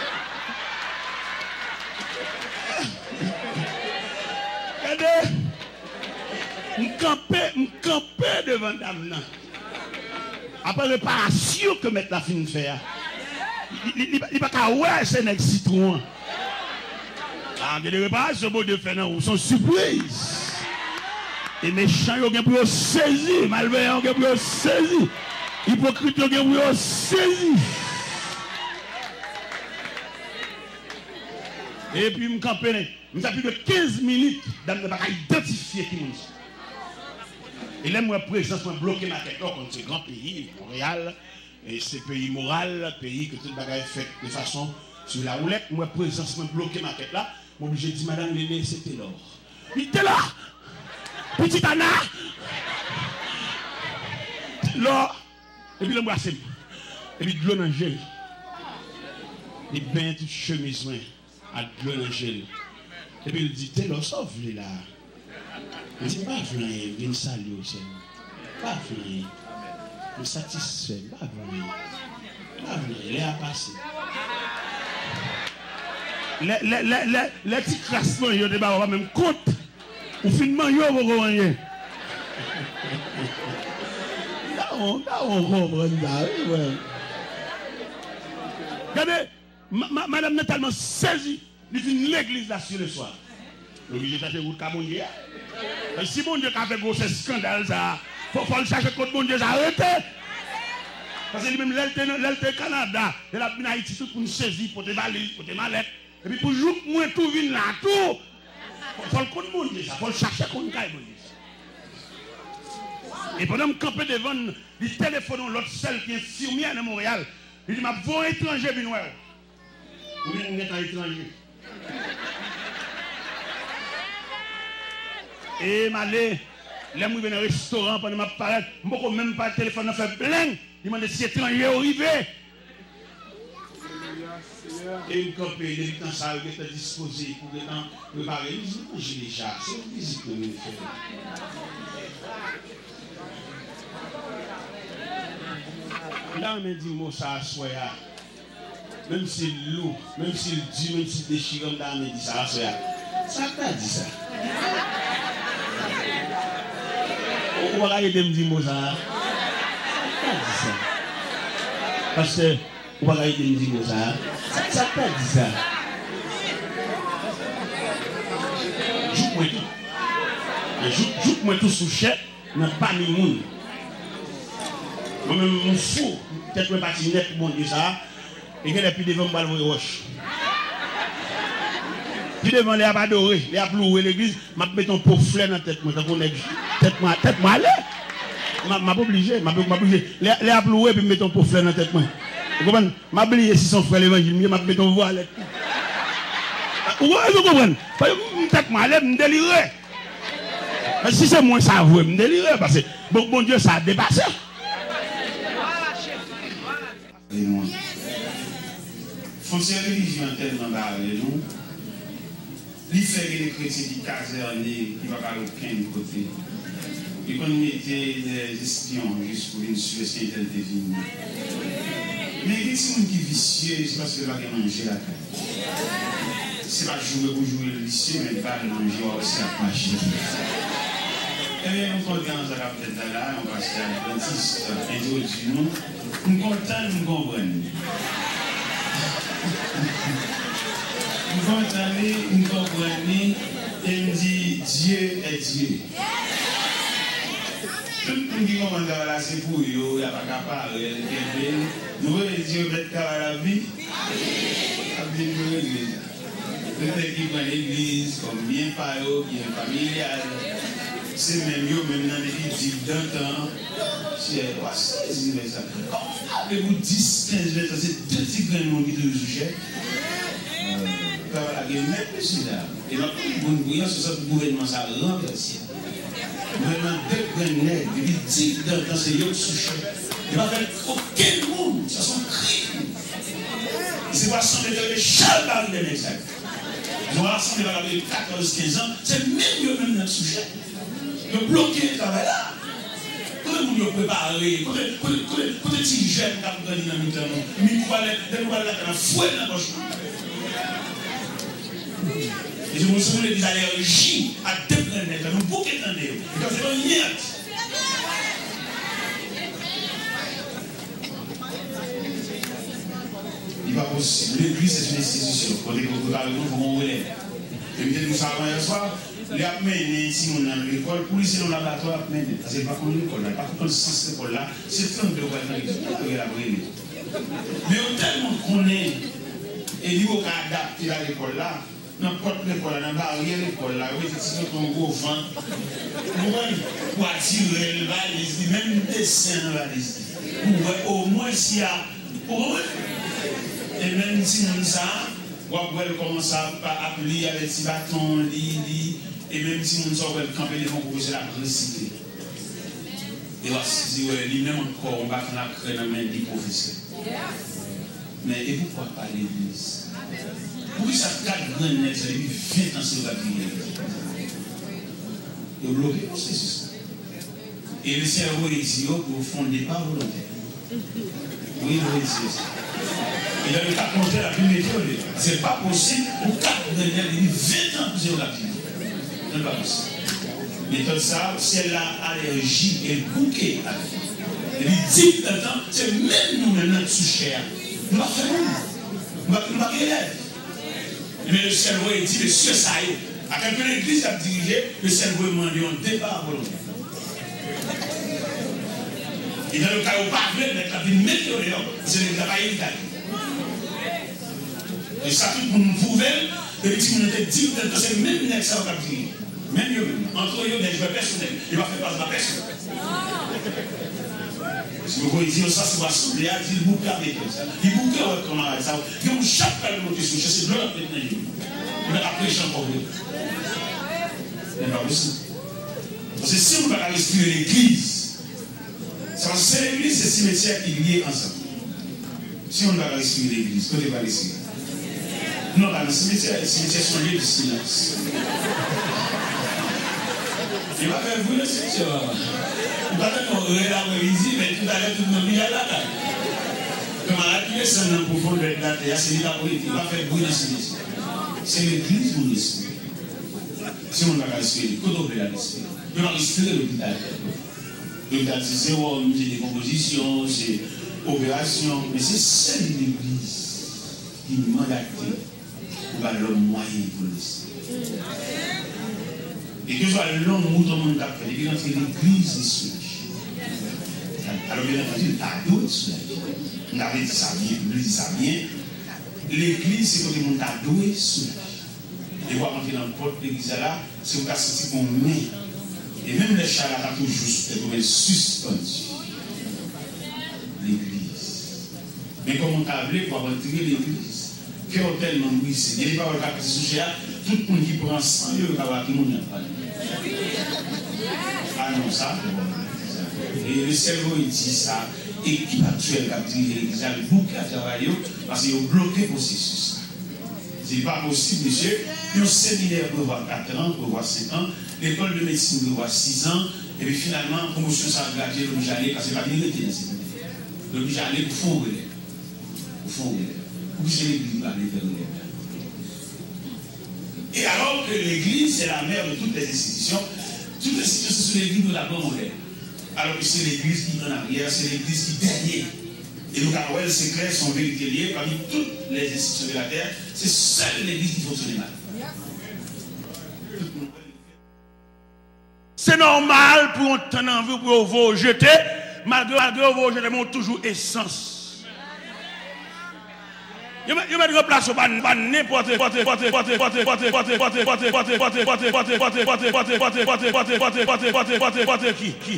Regardez, je campais devant dame là. Après réparation que mettre la fin de faire. Il n'y a pas qu'à ouais, c'est un citron. Ah, des réparations de faire ou sont surprises. Et méchants, ils ont pour saisir. Malveillants, ils ont pour saisir. Hypocrites, ils ont pour saisir. Et puis, je me campagne. Je plus de quinze minutes dans le bagage identifié qui nous. Et là, moi, présence, moi, bloqué ma tête contre ce grand pays, Montréal, et ce pays moral, pays que tout le bagage est fait de façon sur la roulette. Moi, présence, moi, bloqué ma tête là. Moi, j'ai dit, Madame Léné, c'était l'or. Il était là. Petite Anna. Là, et puis l'embrasser. Et puis de l'eau dans le gel. Il peint toute chemise à de l'eau dans le gel. Et puis il dit, t'es là, sauve là. Il dit, pas venir, viens saluer au Seigneur. Pas venir. Me satisfait, pas venir. Pas venir, il est à passer. Les, les, les, les, les petits classements, ils ont même compte. Ou finalement, ils ont rien. Là, on comprend ça. Regardez, madame est tellement saisie, il fait l'église là sur le soir. Donc, il cherche route à mon Dieu. Si mon Dieu a fait gros scandale, ça, il faut le chercher contre mon Dieu, ça arrête. Parce que même l'Elte Canada, il a bien Haïti, tout pour nous saisir, pour te valises, pour te mallettes. Et puis pour jouer, moi, tout vient là, tout. Il faut le contre mon Dieu, ça, il faut le chercher contre mon Dieu. Et pendant que je campe devant, il téléphone l'autre seul qui est infirmière à Montréal. Il dit, ma bon étranger, bien ouais. Ou bien, on est un étranger. Et malé, là, je vais dans un restaurant pendant ma parade, je ne peux même pas le téléphone, je fais plein. Il m'a dit, si étranger arrivé. Et il campe, il est dans ça, il est disposé pour préparer. Il dit, j'ai déjà, c'est une visite que nous faisons. Là, on me dit, moi, ça, soya. Même si l'eau, même si le Dieu, même si le déchirant, là, on me dit, ça, soya. Ça, t'a dit ça. On va arrêter de me dire, moi, ça. Ça, t'a dit ça. Parce que, on va arrêter de me dire, moi, ça. Ça, t'a dit ça. Joue-moi tout. Joue-moi tout sous chèque, n'a pas mis monde. Moi-même, je suis fou. Peut-être que je ne suis pas net pour mon Dieu ça. Et que depuis devant, je vais le roche. Puis devant, les a adoré, les a ploué l'église, je vais mettre un pot fleur dans la tête. Tête moi, tête moi, allez. Je ne suis pas obligé. Je suis obligé. Les a ploué, puis je mets un pot fleur dans la tête. Vous comprenez? Je vais oublier si son frère l'évangile, je vais mettre un voile. Vous comprenez? Tête moi, allez, je me délirer. Si c'est moi, ça vaut, je me délirer. Parce que bon Dieu, ça a dépassé. Foncière religion tellement barrée, nous. Il fait que les chrétiens qui casernent, qui ne vont pas à aucun côté. Et qu'on mettait des espions juste pour une suicide divine. Mais il y a des gens qui sont vicieux, c'est parce qu'ils ne vont pas manger la tête. Ce n'est pas jouer pour jouer le vicieux, mais pas manger aussi à marcher. Et bien, on regarde ça peut-être là, on passe à la dentiste, introduit nous. Nous sommes contents, nous comprenons. Nous comprenons, nous comprenons, et nous dit Dieu est Dieu. Tout le monde qui comprend que c'est pour eux, il n'y a pas qu'à parler. Nous voulons Dieu mettre la vie. Peut-être qu'ils prennent l'église comme bien par eux, bien familial. C'est même eux, même dans l'église d'antan. C'est quoi ça? Comment avez-vous dix, quinze, vingt ans? C'est deux petits grains qui sont sujets. Il y a même plus là. Et donc, le gouvernement, ça remplace. Le gouvernement de Grenelle, depuis dix ans, c'est eux sujet. Il ne va faire aucun monde. Ça sont crimes. C'est pas sans les Charles Bardet exact. Ils ont rassemblé avec quatorze quinze ans. C'est même eux même notre sujet. De bloquer le travail là. Comment vous préparez? Quand les petits jeunes qui ont gagné dans le temps, ils vont aller dans la fouette dans la poche. Et je vous souviens des allergies à deux planètes, à nous bouquets d'années. Et quand c'est pas niette. Il n'est pas possible. L'église, c'est une institution. Quand vous parlez, il faut qu'on relève. Et puis, nous savons hier soir, les amenés, si on a l'école, pour ici, dans le laboratoire, amenés. Parce que c'est pas comme l'école, pas comme le six l'école là, c'est trente-deux fois dans l'église. Mais tellement qu'on est, et il faut adapter à l'école là. N'importe l'école, dans la barrière l'école, là, oui, c'est un gros vent. Pour attirer le valise, même le dessin dans la valise. Au moins, s'il y a. Et même si on ça, on commence à appeler avec ses bâtons, lit, lit. Et même si on sort, on camper devant pour poser la réciter. Et si lui-même encore, on va faire la crème dans main du professeur. Mais et pourquoi pas l'église? Pourquoi ça quatre grands nègres, ça depuis vingt ans sur la vie? Il a bloqué le processus. Et le cerveau est dit, vous fondez pas volontaire. Oui, il a dit ça. Il a le cas contre la plus méthode. Ce n'est pas possible pour quatre grands nègres, il vingt ans sur la vie. Ce n'est pas possible. Méthode ça, c'est l'allergie et le bouquet. Il dit que c'est même nous maintenant sous chair. Nous ne faisons pas. Nous ne faisons pas élève. Mais le cerveau est dit, monsieur ça y est. À quelqu'un l'église a dirigé, le cerveau est demandé un départ volontaire. Et dans le cas où pas vrai, mais la vie météorique, c'est le travail italien. Et ça tout pour nous prouver, et si nous était dit que c'est même net ça au cap dirigé. Même eux, entre eux, des joueurs personnels, il va faire pas de la personne. Si vous voyez dire ça, c'est pour assembler, il dit le bouquet avec ça. Il bouquet avec comment ça. Il y a chaque fois le monter sur c'est bleu avec les il a appris encore mieux. C'est pas possible. Parce que si on ne va pas respirer l'église, c'est l'église et le cimetière qui lient ensemble. Si on ne va pas respirer l'église, qu'on ne va pas respirer. Non, dans le cimetière, les cimetières sont liés du silence. Il va faire vous le cimetière. Il va faire qu'on regarde ici, mais tout à l'heure, tout le monde est là. Comme à la pièce, c'est un profond de la terre, c'est la politique. Il va faire bruit dans le cimetière. C'est l'église où on respire. Si on ne va pas respirer, quand on peut la respirer, on va respirer l'hôpital. L'hôpital, c'est zéro, c'est décomposition, c'est opération, mais c'est seule l'église qui mandaté pour avoir le moyen pour le respirer. Et que ce soit le long où tout le monde a fait, et que dans l'église est soulagée. Alors bien entendu, la dos est soulagée. On avait dit ça bien, on dit ça bien. L'église, c'est quand le monde a doué soulagé. Et voir entrer dans le porte de l'église là, c'est pour qu'elle qu'on met. Et même les chats là, toujours suspendu. L'église. Mais comme on t'a appelé pour rentrer l'église, que hôtel non brisé. Il n'y a pas de sujet là, tout le monde qui prend cent euros, il va avoir tout le monde n'a pas. Ah non, ça, et le cerveau il dit ça. Équipe actuelle qui a dirigé l'église, il y a beaucoup à travailler parce qu'ils ont bloqué le processus. Ce n'est pas possible, monsieur. Un séminaire pour voir quatre ans, pour voir cinq ans, l'école de médecine pour voir six ans, et puis finalement, promotion sans graduer, l'obligé d'aller, parce que c'est pas bien été dans cette année. L'obligé d'aller pour fond relais. Pour fond relais. Pour que l'église va aller vers relais. Et alors que l'église, c'est la mère de toutes les institutions, toutes les institutions, c'est sur l'église de la bonne relais. Alors que c'est l'église qui est en arrière, c'est l'église qui est derrière. Et nous, car ouais, c'est clair, son vérité liée, parmi toutes les institutions de la terre, c'est seule l'église qui fonctionne mal. C'est normal pour un temps envie pour vous jeter, malgré que vous jetez, mais toujours essence. Il y a une place où pas n'importe qui qui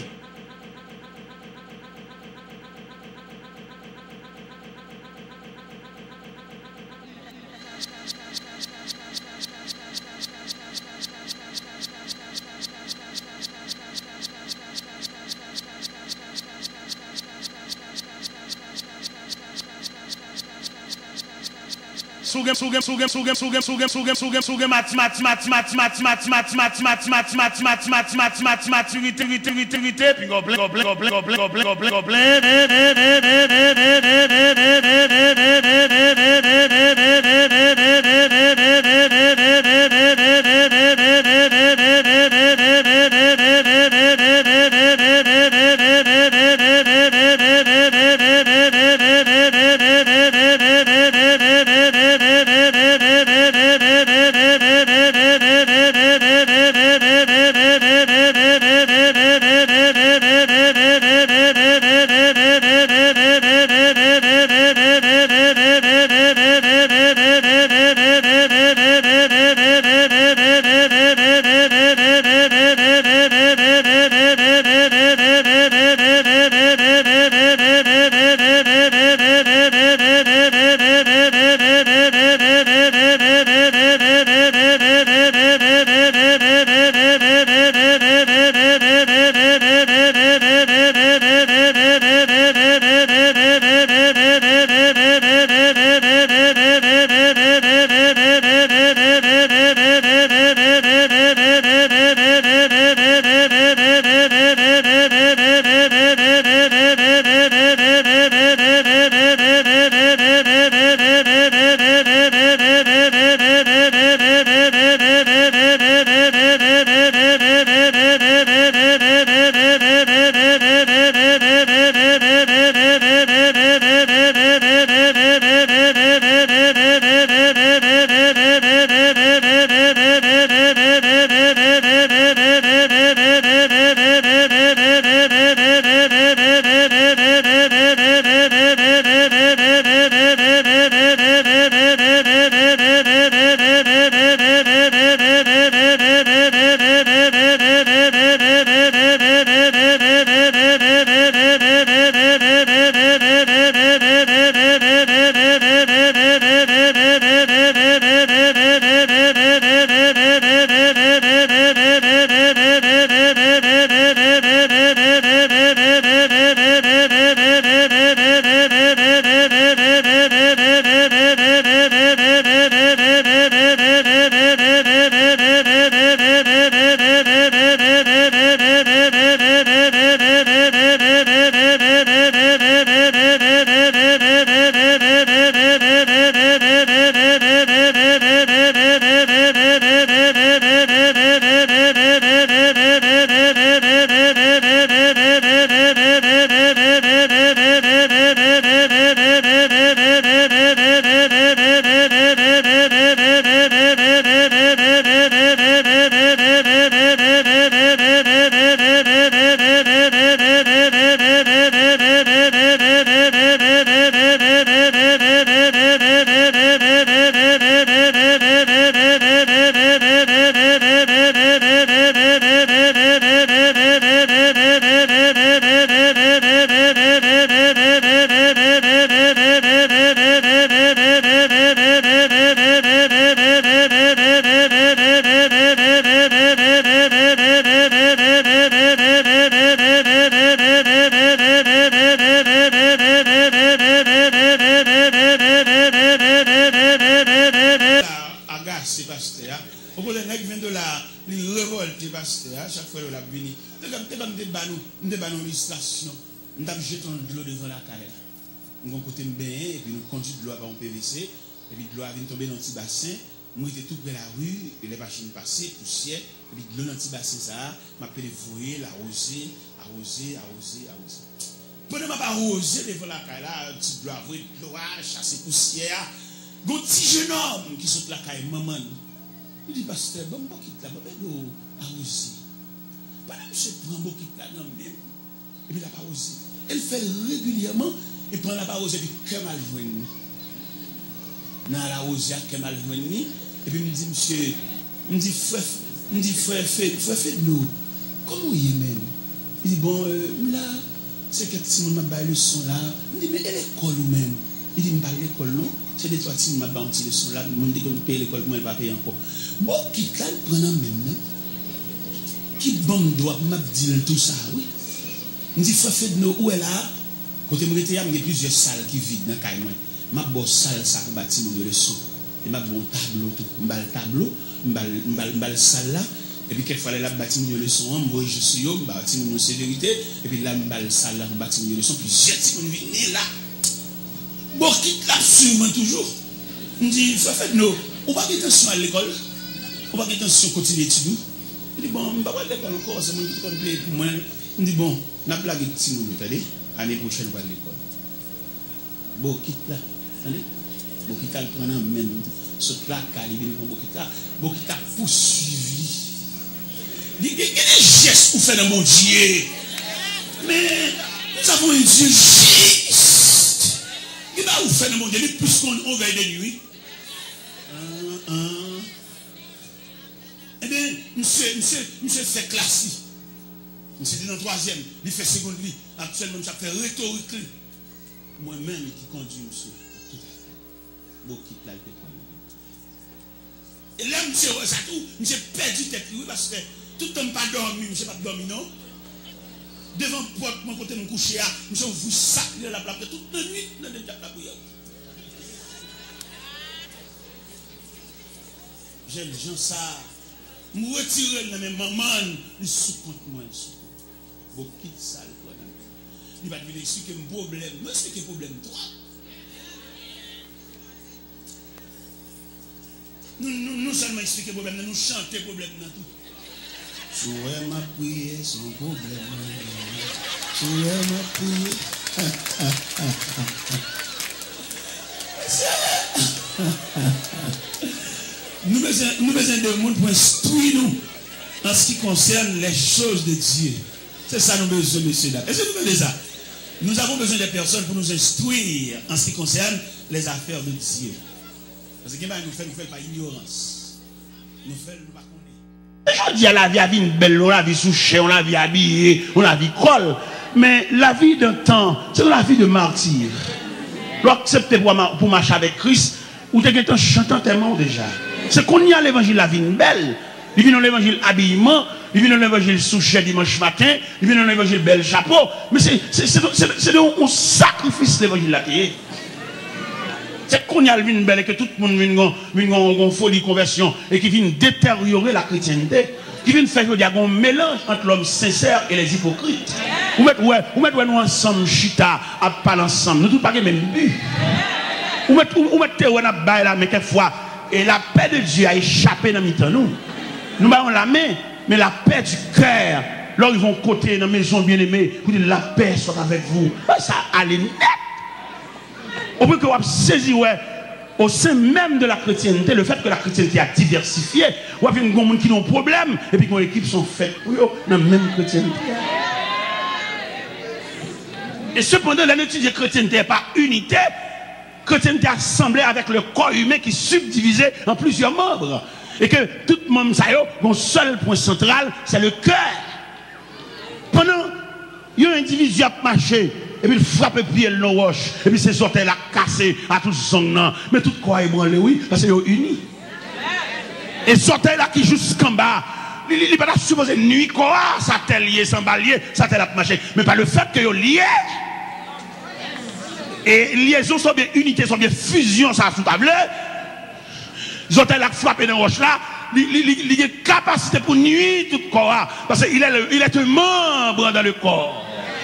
Sugem sugem sugem sugem sugem sugem sugem sugem sugem mat mat mat mat mat mat mat mat mat mat mat mat mat mat mat maturité maturité maturité puis goblin goblin goblin goblin goblin goblin Thank you. cassé pasteur. Au côté nèg vient de la li révolter pasteur, chaque fois la vini. C'est comme c'est comme des banou, des banou illustration. Nous avons jeté de l'eau devant la caille. Nous avons côté bain et puis nous conduit de l'eau par un P V C et puis de l'eau vient tomber dans un petit bassin. Nous étions tout près de la rue et les machines passaient, poussière et puis de l'eau dans un petit bassin ça, m'a appelé voyer, l'arroser, arroser, arroser, arroser. Pendant m'a arroser devant la caille là, petit de l'eau avoué, de l'eau chasser poussière. Un petit jeune homme qui saute la caille maman. Il dit pasteur, bon bon quitte là, bon d'eau arroser. Pendant monsieur prend bon quitte là non même. Et puis la pas arroser. Elle fait régulièrement et prend la parole et puis que mal joindre. Dans la rosière que mal joindre et puis me dit monsieur, me dit frère, me dit frère fait frère fait de nous. Comment il est même? Il dit bon euh, là c'est que si m'a bail le son là, me dit mais elle école ou même. Il dit me parle l'école non, c'est des toi si m'a bail un petit leçon là, me dit qu'on paye l'école moi elle va payer encore. Bon qui là prend en même qui bon doit m'a dit tout ça oui. Me dit frère fait de nous où est là? Côté mon était, il y a plusieurs salles qui vident dans caille moi. M'a bon salle ça pour bâtir mon leçon. Et m'a bon tableau tout, m'bal tableau, m'bal m'bal m'bal salle là et puis quelquefois là bâtir mon leçon, moi je suis yo, bâtir mon sévérité et puis là m'bal salle là pour bâtir mon leçon puis j'ai mon venir là. Bon quitte là sûrement toujours. Me dit ça fait non, ou pas attention à l'école. Ou pas attention continuer études. Il dit bon, m'pa pas l'école encore, c'est mon qui compte pour moi. Me dit bon, n'a blague petit moun, attendez. Année prochaine, on va à l'école. Bon, quitte là. Attendez. Bon, quitte là, le prend en même. Saute là, il vient pour Bokita. Bokita poursuivi. Il y a des gestes pour faire dans mon Dieu. Mais nous avons un Dieu juste. Il va vous faire dans mon Dieu, puisqu'on veille de nuit. Un, un. Eh bien, monsieur, monsieur, monsieur fait classique. Monsieur dit dans le troisième, il fait seconde vie. Actuellement, ça fait rhétorique. Moi-même qui conduit, monsieur. Tout à fait. Bon, qui plaque de quoi. Et là, monsieur, ça tout, monsieur perdu tête, oui, parce que tout le temps pas dormi, monsieur pas dormi, non? Devant porte, mon côté, mon coucher, monsieur, vous sacrez la plaque toute la nuit, dans le diable la bouillard. J'aime les gens ça. Je retire dans mes mamans, ils sous-comptent moi, sous-comptent. Bon, quitte ça, il va venir expliquer un problème. Mais c'est quel problème, toi? Nous, nous, nous seulement expliquer le problème, nous chantons le problème dans tout. Souhait ma prière sans problème. Souhait ma prière. Nous besoin, nous besoin de monde pour instruire nous en ce qui concerne les choses de Dieu. C'est ça nous besoin, messieurs. Est-ce que vous voyez ça? Nous avons besoin de personnes pour nous instruire en ce qui concerne les affaires de Dieu. Parce que nous faisons nous fait par ignorance. Nous faisons nous pas connaître. Je dis à la vie, la vie une belle, on la vie souchée, on la vie habillée, on la vie colle. Mais la vie d'un temps, c'est la vie de martyr. L'accepter pour, pour marcher avec Christ, ou t'es quelqu'un chantant tellement déjà. C'est qu'on y a l'évangile, la vie une belle. Il vient dans l'évangile habillement, il vient dans l'évangile souché dimanche matin, il vient dans l'évangile bel chapeau. Mais c'est un sacrifice l'évangile là qui est. C'est qu'on y a une belle et que tout le monde vient en folie conversion et qui vient détériorer la chrétienté, qui vient faire un mélange entre l'homme sincère et les hypocrites. Vous mettez ouais, vous mettez nous ensemble, chita, à parler ensemble, nous tous pas le même but. Vous mettez vous mettez ouais, là, mais quelquefois, et la paix de Dieu a échappé dans mi-temps nous. Nous avons la main, mais la paix du cœur, là ils vont côté dans la maison bien-aimée, pour dire la paix soit avec vous. Ça allait net. Au point que vous avez saisi, ouais, au sein même de la chrétienté, le fait que la chrétienté a diversifié, vous avez des gens qui ont un problème, et puis que les équipes sont faites pour eux, dans la même chrétienté. Et cependant, la nature de chrétienté n'est pas unité. Chrétienté assemblée avec le corps humain qui est subdivisé en plusieurs membres. Et que tout le monde, ça y est, mon seul point central, c'est le cœur. Pendant, il y a un individu qui a marché, et puis il frappe le pied le roche, et puis ses orteils a cassé à tout son nom. Mais tout quoi est branlé, oui, parce qu'ils sont unis. Et ses orteils là qui jusqu'en bas, il n'est pas supposé nuit quoi, ça t'a lié, sans balier, ça t'a marché. Mais pas le fait que ils lié. Et liaison sont bien unité, sont bien fusion, ça sous table. Les hôtels qui frappent dans roche là, il a une capacité pour nuire tout le corps. Parce qu'il est, il est un membre dans le corps.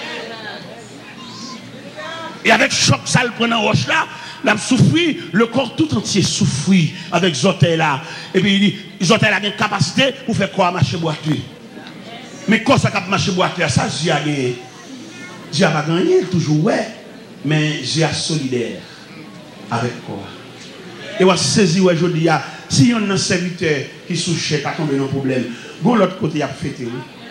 Et avec choc ça le prend dans roche là, il souffri, le corps tout entier souffrit avec les hôtels là. Et puis il dit, les hôtels ont une capacité pour faire quoi marcher boiteux. Mais quand ça cap marcher boiteux, ça j'ai gagné. J'ai pas gagné toujours ouais, mais j'ai solidaire avec quoi. Et on saisi aujourd'hui, si on a un serviteur qui souche, pas tomber dans le problème, bon l'autre côté, il y a fêté.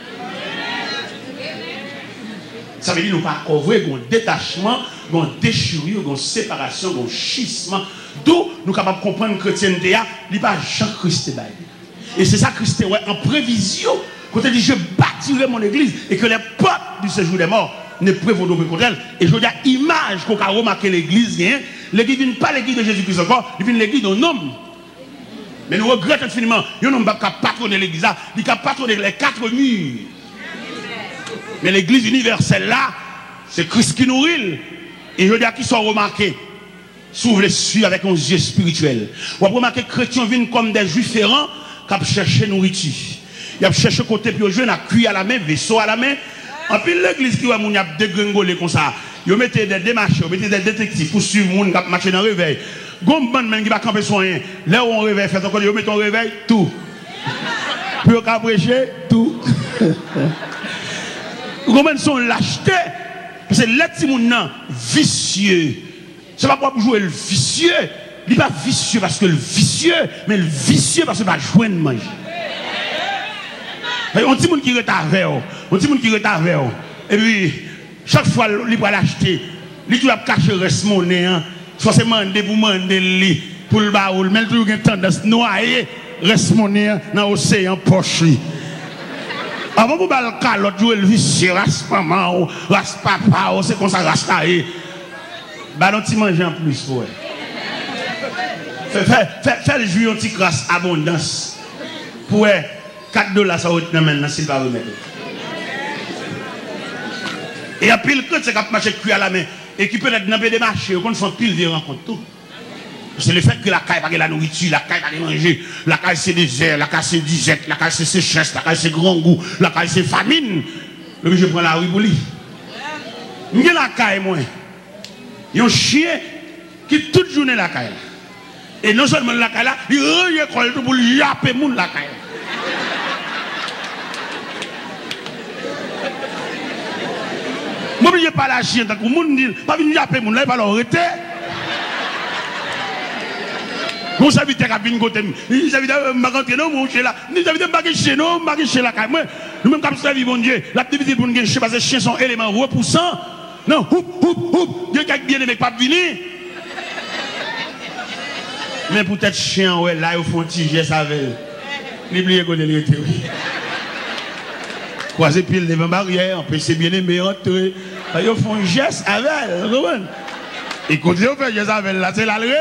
Ça veut dire que nous pas couvrir un détachement, un déchirure, une séparation, un schisme. D'où nous sommes capables de comprendre que le chrétienté, il n'est pas Jean-Christ. Et c'est ça que Christ ouais, en prévision, quand il dit je bâtirai mon église et que les portes du séjour des morts ne prévaudront pas contre elle. Et je veux dire, image qu'on a remarqué l'église, l'église n'est pas l'église de Jésus-Christ encore, il vient l'église d'un homme. Mais nous regrettons infiniment, il n'y a pas de patronner l'église, il n'y a pas patronner les quatre murs. Mais l'église universelle là, c'est Christ qui nourrit. Et je veux dire qu'ils sont remarqués. S'ouvre les yeux avec un yeux spirituel. Vous avez remarqué que les chrétiens viennent comme des juifs errants qui cherchent nourriture. Ils ont cherché côté puis ils ont cuit à la main, vaisseau à la main. En plus, l'église qui a dégringolé comme ça, ils mettent des démarches, ils mettent des détectives pour suivre les gens qui marchent dans le réveil. Gomban même qui va camper soin. Là où on réveille, fait encore, ils mettent un réveil, tout. Puis on prêcher, tout. Comment sont lâchetés? Parce que les petits gens vicieux. Ce n'est pas pour jouer le vicieux. Il n'est pas vicieux parce que le vicieux, mais le vicieux parce qu'il va jouer de manger. On dit qui est avec on dit qui est avec et puis chaque fois il va l'acheter, il doit cacher reste monnaie, forcément demander pour demander pour le baoul, mais il toujours une tendance noyer reste monnaie dans l'océan poche. Avant pour le cas, l'autre jour le vicieux, rasse maman, rasse papa, c'est comme ça rasse taille. Bah non tu manges en plus pour fais le jouer un petit crasse abondance pour quatre dollars ça va maintenant s'il va remettre. Et à pile que c'est qui marcher cuit à la main et qui peut être dans des marchés qu'on fait pile de rencontres tout. C'est le fait que la caille pas la nourriture, la caille pas manger, la caille c'est désert, la caille c'est disette, la caille c'est sécheresse, la caille c'est grand goût, la caille c'est famine. Le je prends la rue pour lui. M'y la caille moi. Il y a un chien qui toute journée la caille. Et non seulement la caille là, il récolte pour lui yapper moun la caille. N'oubliez pas la chienne, tant que moun dit, pas venir yapper moun là, il va l'arrêter. Mon serviteur qui a bien côté, il serviteur m'a rentré non mon chien là, il serviteur m'a chez nous, m'a chez la caille. Moi, nous même comme ça vivons Dieu, l'activité pour nous gagner parce que les chiens sont éléments repoussants. Non, houp houp houp, Dieu qui a bien aimé pas venir. Mais peut-être chien ouais là ils font un petit geste avec. N'oubliez qu'on est le théorie. Croiser pile devant barrière, on peut c'est bien aimé rentrer. Ils font un geste avec, vous comprenez? Et quand ils font un geste avec là, c'est l'alré.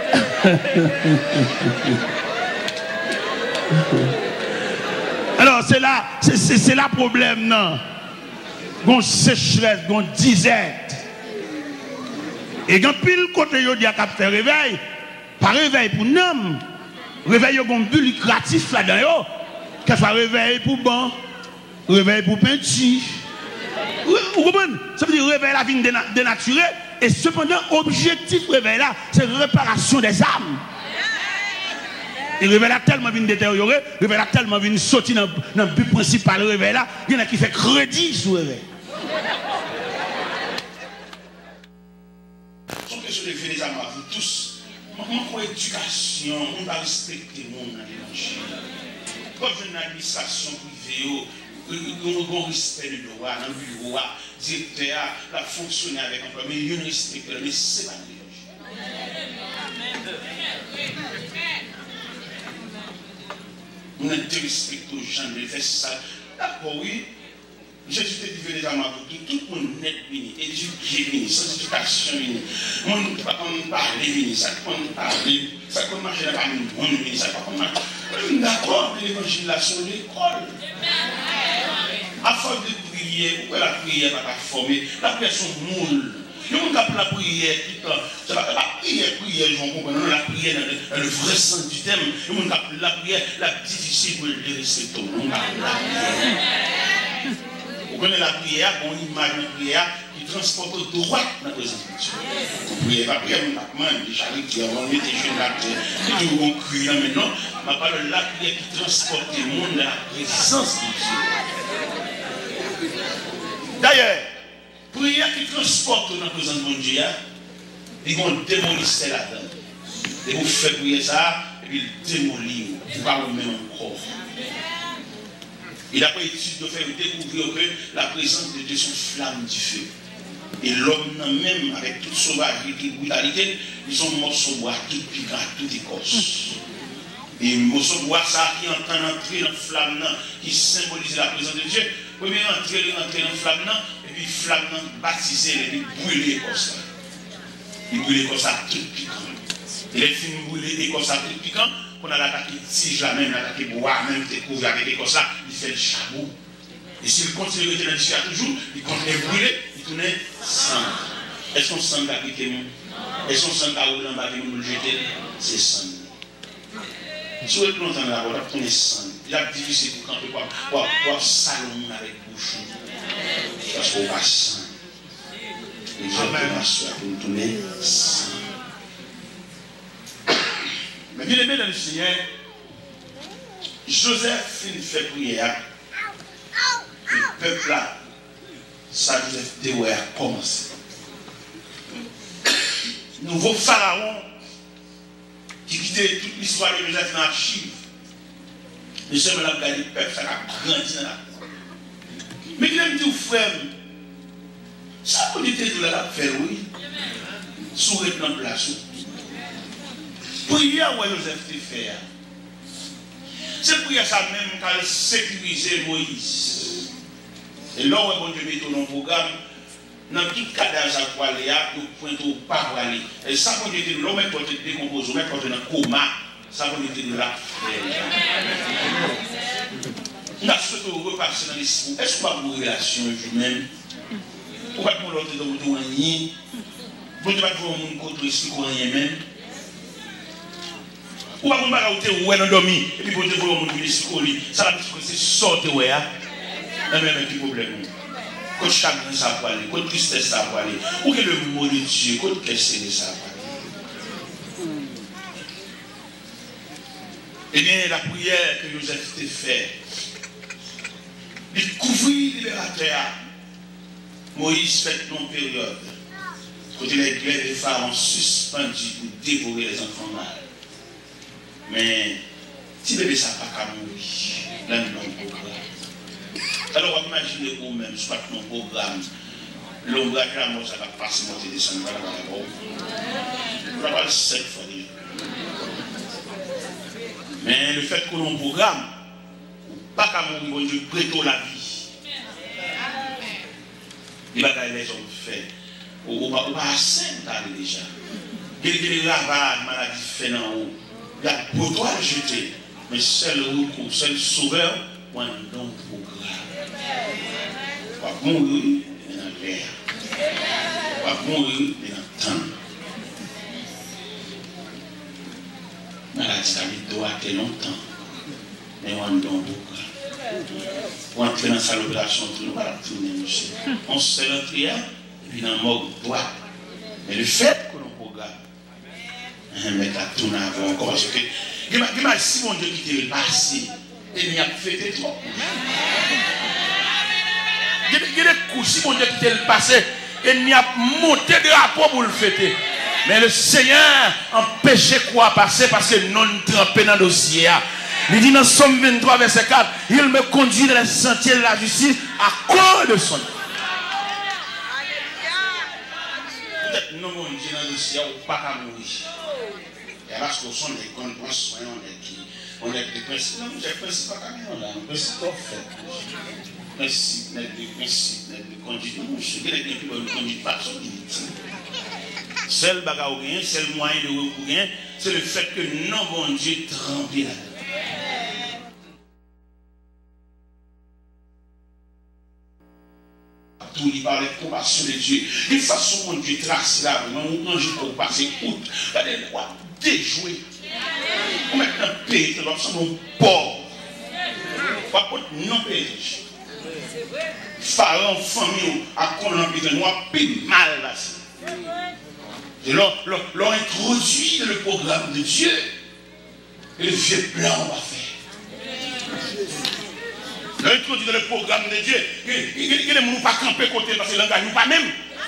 Alors c'est là, c'est là le problème, non? Gon sécheresse, gon disette. Et quand pile côté yo dit à faire réveil, pas réveil pour nous, réveil yo gon but lucratif là-dedans yo, qu'elle soit réveil pour bon, réveil pour peinture. Vous comprenez? Ça veut dire réveil la vie dénaturée. Et cependant, objectif réveil là, c'est réparation des âmes. Et réveil là tellement vient détériorer, réveil là tellement vient sortir dans, dans le but principal réveil là, il y en a qui fait crédit sur réveil. Son question de venir à vous tous, mon éducation, on va respecter le monde dans l'évangile. Quand une administration privée, on respecte le droit, dans le bureau, directeur, la fonctionner avec un peu, mais il ne respecte pas, mais c'est pas l'évangile. On a été respecté aux gens de faire ça. D'accord, oui. Jésus te dit déjà ma tout le monde net vini, éduqué vini, sans éducation vini. On ne peut pas parler vini, ça ne peut pas parler, ça ne peut pas marcher dans la monde vini, ça ne peut pas marcher. D'accord, l'évangile là sur l'école. À force de prier, pourquoi la prière va pas former? La personne moule. Il y a un la prière, c'est pas la prière, prière, je comprends, la prière dans le vrai sens du thème. Il y a la prière, la difficile pour le respecter. Vous connaissez la prière, on imagine la prière qui transporte droit dans la présence de Dieu. Vous priez pas prière, on a demandé des charité, on met des jeunes là, et tout on crie là maintenant. Ma parole, la prière qui transporte le monde dans la présence de Dieu. D'ailleurs, prière qui transporte dans la présence de Dieu, ils vont démolir là-dedans. Et vous faites prier ça, et puis ils démolissent, vous parlez même encore. Il a pris l'étude de faire découvrir que la présence de Dieu sont flammes du feu. Et l'homme même, avec toute sauvagerie et brutalité, ils sont morceaux de bois, tout piquant, tout écorce. Et morceaux de bois, ça qui entend entrer dans la flamme, qui symbolise la présence de Dieu. Vous pouvez entrer, entrer dans la flamme, et puis flamme baptisée, et puis brûler comme ça. Il brûle comme ça, tout piquant. Et les films brûlés comme ça, tout piquant. On a l'attaqué tige là même, l'attaqué bois, même découvert avec comme ça, il fait le chabou. Et s'il continue de rester dans le toujours, il continue de brûler, il tourne sang. Est-ce qu'on sang a quitté mon? Est-ce qu'on sang a roulé en bas de nous le jeter? C'est sang. Si vous êtes longtemps là, on a tourné sang. Il est difficile pour camper, pour salon avec bouche. Parce qu'on va sang. Et je vais m'asseoir pour nous tourner sang. Mais bien aimé dans le Seigneur, Joseph fait prière. Le peuple là, ça Joseph Théoué a commencé. Nouveau pharaon qui quittait toute l'histoire de Joseph dans l'archive. Le Seigneur a gagné le peuple, ça a grandi dans la cour. Mais il aime dire, frère, ça peut être de la faire, oui. Sous le plan place. Prière où Joseph te fait. C'est prière ça même qui a sécurisé Moïse. Et là où bon Dieu met dans le programme, dans tout cadavre à poil, il y a un point de pas aller. Et ça quand était l'homme est porté décomposé, mais porté dans coma, ça quand était de la on a souhaité repasser dans l'esprit. Est-ce qu'on va avoir une relation humaine? Ou pas qu'on l'autre dans le dos en ligne? Vous ne pouvez pas voir un monde contre l'esprit qu'on rien même? Ou pas qu'on va avoir un endormi et puis vous devez voir un monde qui est ça va dire que c'est sorti ouais hein. Mais même un petit problème. Quand chagrin ça va aller, quand tristesse ça va aller, ou que le mot de Dieu, quand question ça va aller. Eh bien la prière que Joseph t'a fait, il couvrit libérateur. Moïse fait une période. Quand il est clair, les pharaons suspendus pour dévorer les enfants mâles. Mais si bébé ça n'a pas qu'à mourir, là nous avons un programme. Alors imaginez vous-même, soit nos programmes, l'ombrage de la mort, ça va passer, monter, descendre, voilà, voilà, on va voir sept fois déjà. Mais le fait que l'on programme, pas qu'à mourir, bon Dieu, prêtons la vie. Les bagailles les hommes fait. On va assez d'aller déjà. Il y a des ravages, maladies faites en haut. Il y a pour toi jeter. Mais seul recours, seul sauveur, moi, non programme. On va mourir dans l'air. On va mourir dans le temps. Maladie, ça doit être longtemps. Mais on donne beaucoup. Pour entrer dans sa opération, tout le monde va tourner, monsieur. On se fait la prière, et puis dans le mort droit. Mais le fait que l'on programme, mais t'as tourné avant encore. Parce que, dis-moi, si mon Dieu qui t'est passé, et il y a fait trop. Il y a des coups, si mon Dieu qui t'est passé, et il y a monté de rapport pour le fêter. Mais le Seigneur empêchait quoi passer parce que non trempé dans le dossier. Il dit dans Somme vingt-trois, verset quatre, il me conduit dans les sentiers de la justice à cause de son nom. Peut-être non, mon Dieu, dans le dossier, ou pas qu'à mourir. Et parce qu'on sont des grands soins, on est qui, on est des principes. Non, j'ai principe pas qu'à mourir là, on principe pas fait. Principe, des principes, des conduites. Non, je sais que les gens qui ne conduisent pas sont inutiles. Seul bagage ou rien, seul moyen de recourir, c'est le fait que non, bon Dieu, tremble là. tout, il parle de compassion de Dieu. Une façon dont Dieu trace là, on mange pour passer outre. Regardez, on va déjouer. On met un pays, on va faire un pauvre. On va pas non pays. Pharaon, famille, à Colombie, on va plus mal passé. Et l'on introduit dans le programme de Dieu. Et le vieux plan va faire. L'on introduit dans le programme de Dieu. Il y a des gens qui ne pas camper côté parce que l'engagement n'est pas même.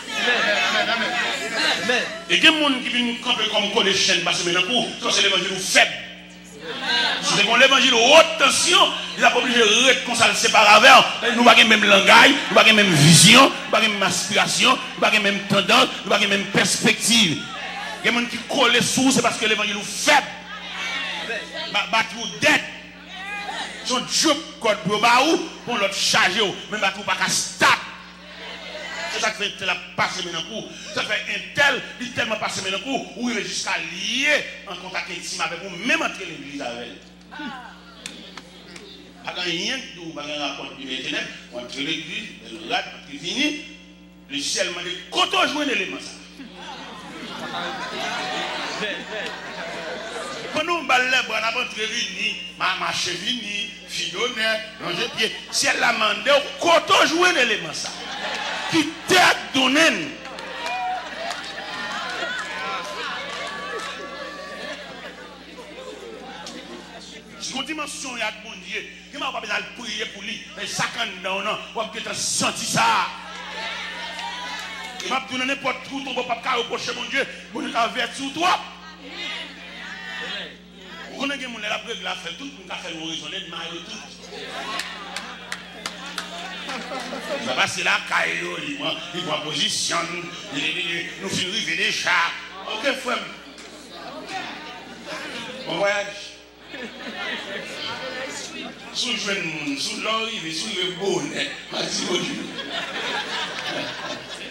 Et il y a des gens qui viennent camper comme côté de chaîne parce que maintenant, c'est l'évangile faible. Si c'est l'évangile haute tension, il n'a pas obligé de rester comme ça, le séparer. Nous n'avons pas le même langage, nous n'avons pas la même vision, nous n'avons pas la même aspiration, nous n'avons pas la même tendance, nous n'avons pas la même perspective. Il y a des gens qui collent sous, c'est parce que l'évangile est faible. Battre dette. Son job code pour pour l'autre charger, mais battre pas qu'à start. C'est ça qui fait tel a passé maintenant. Ça fait un tel, il tellement passé maintenant où il est jusqu'à lier en contact intime avec vous, même entrer l'église avec elle. Pas rien de tout, pas un rapport du ténèbres, entre l'église, le rat, qui finit, le ciel m'a dit, quand on joue un élément ça. Quand nous balayons, on a montré vini, ma marche vini, fillonnaire, ranger pied, ciel l'a mandé, quand on joue un élément ça. Qui t'a donné. Si on dimension, il y a de bon Dieu. Il m'a pas besoin de prier pour lui. Mais ça, quand non, non, on va peut-être sentir ça. Il m'a donné n'importe où, ton papa a reproché mon Dieu, mon Dieu a vertu sur toi. Vous connaissez que mon la preuve l'a fait tout, pour faire le raisonner de maille tout. Ça va, c'est là, Caillou, il prend position, nous finissons déjà. Ok, frère. Bon voyage. Sous le jeune monde, sous l'orive, sous le bonnet. Merci beaucoup.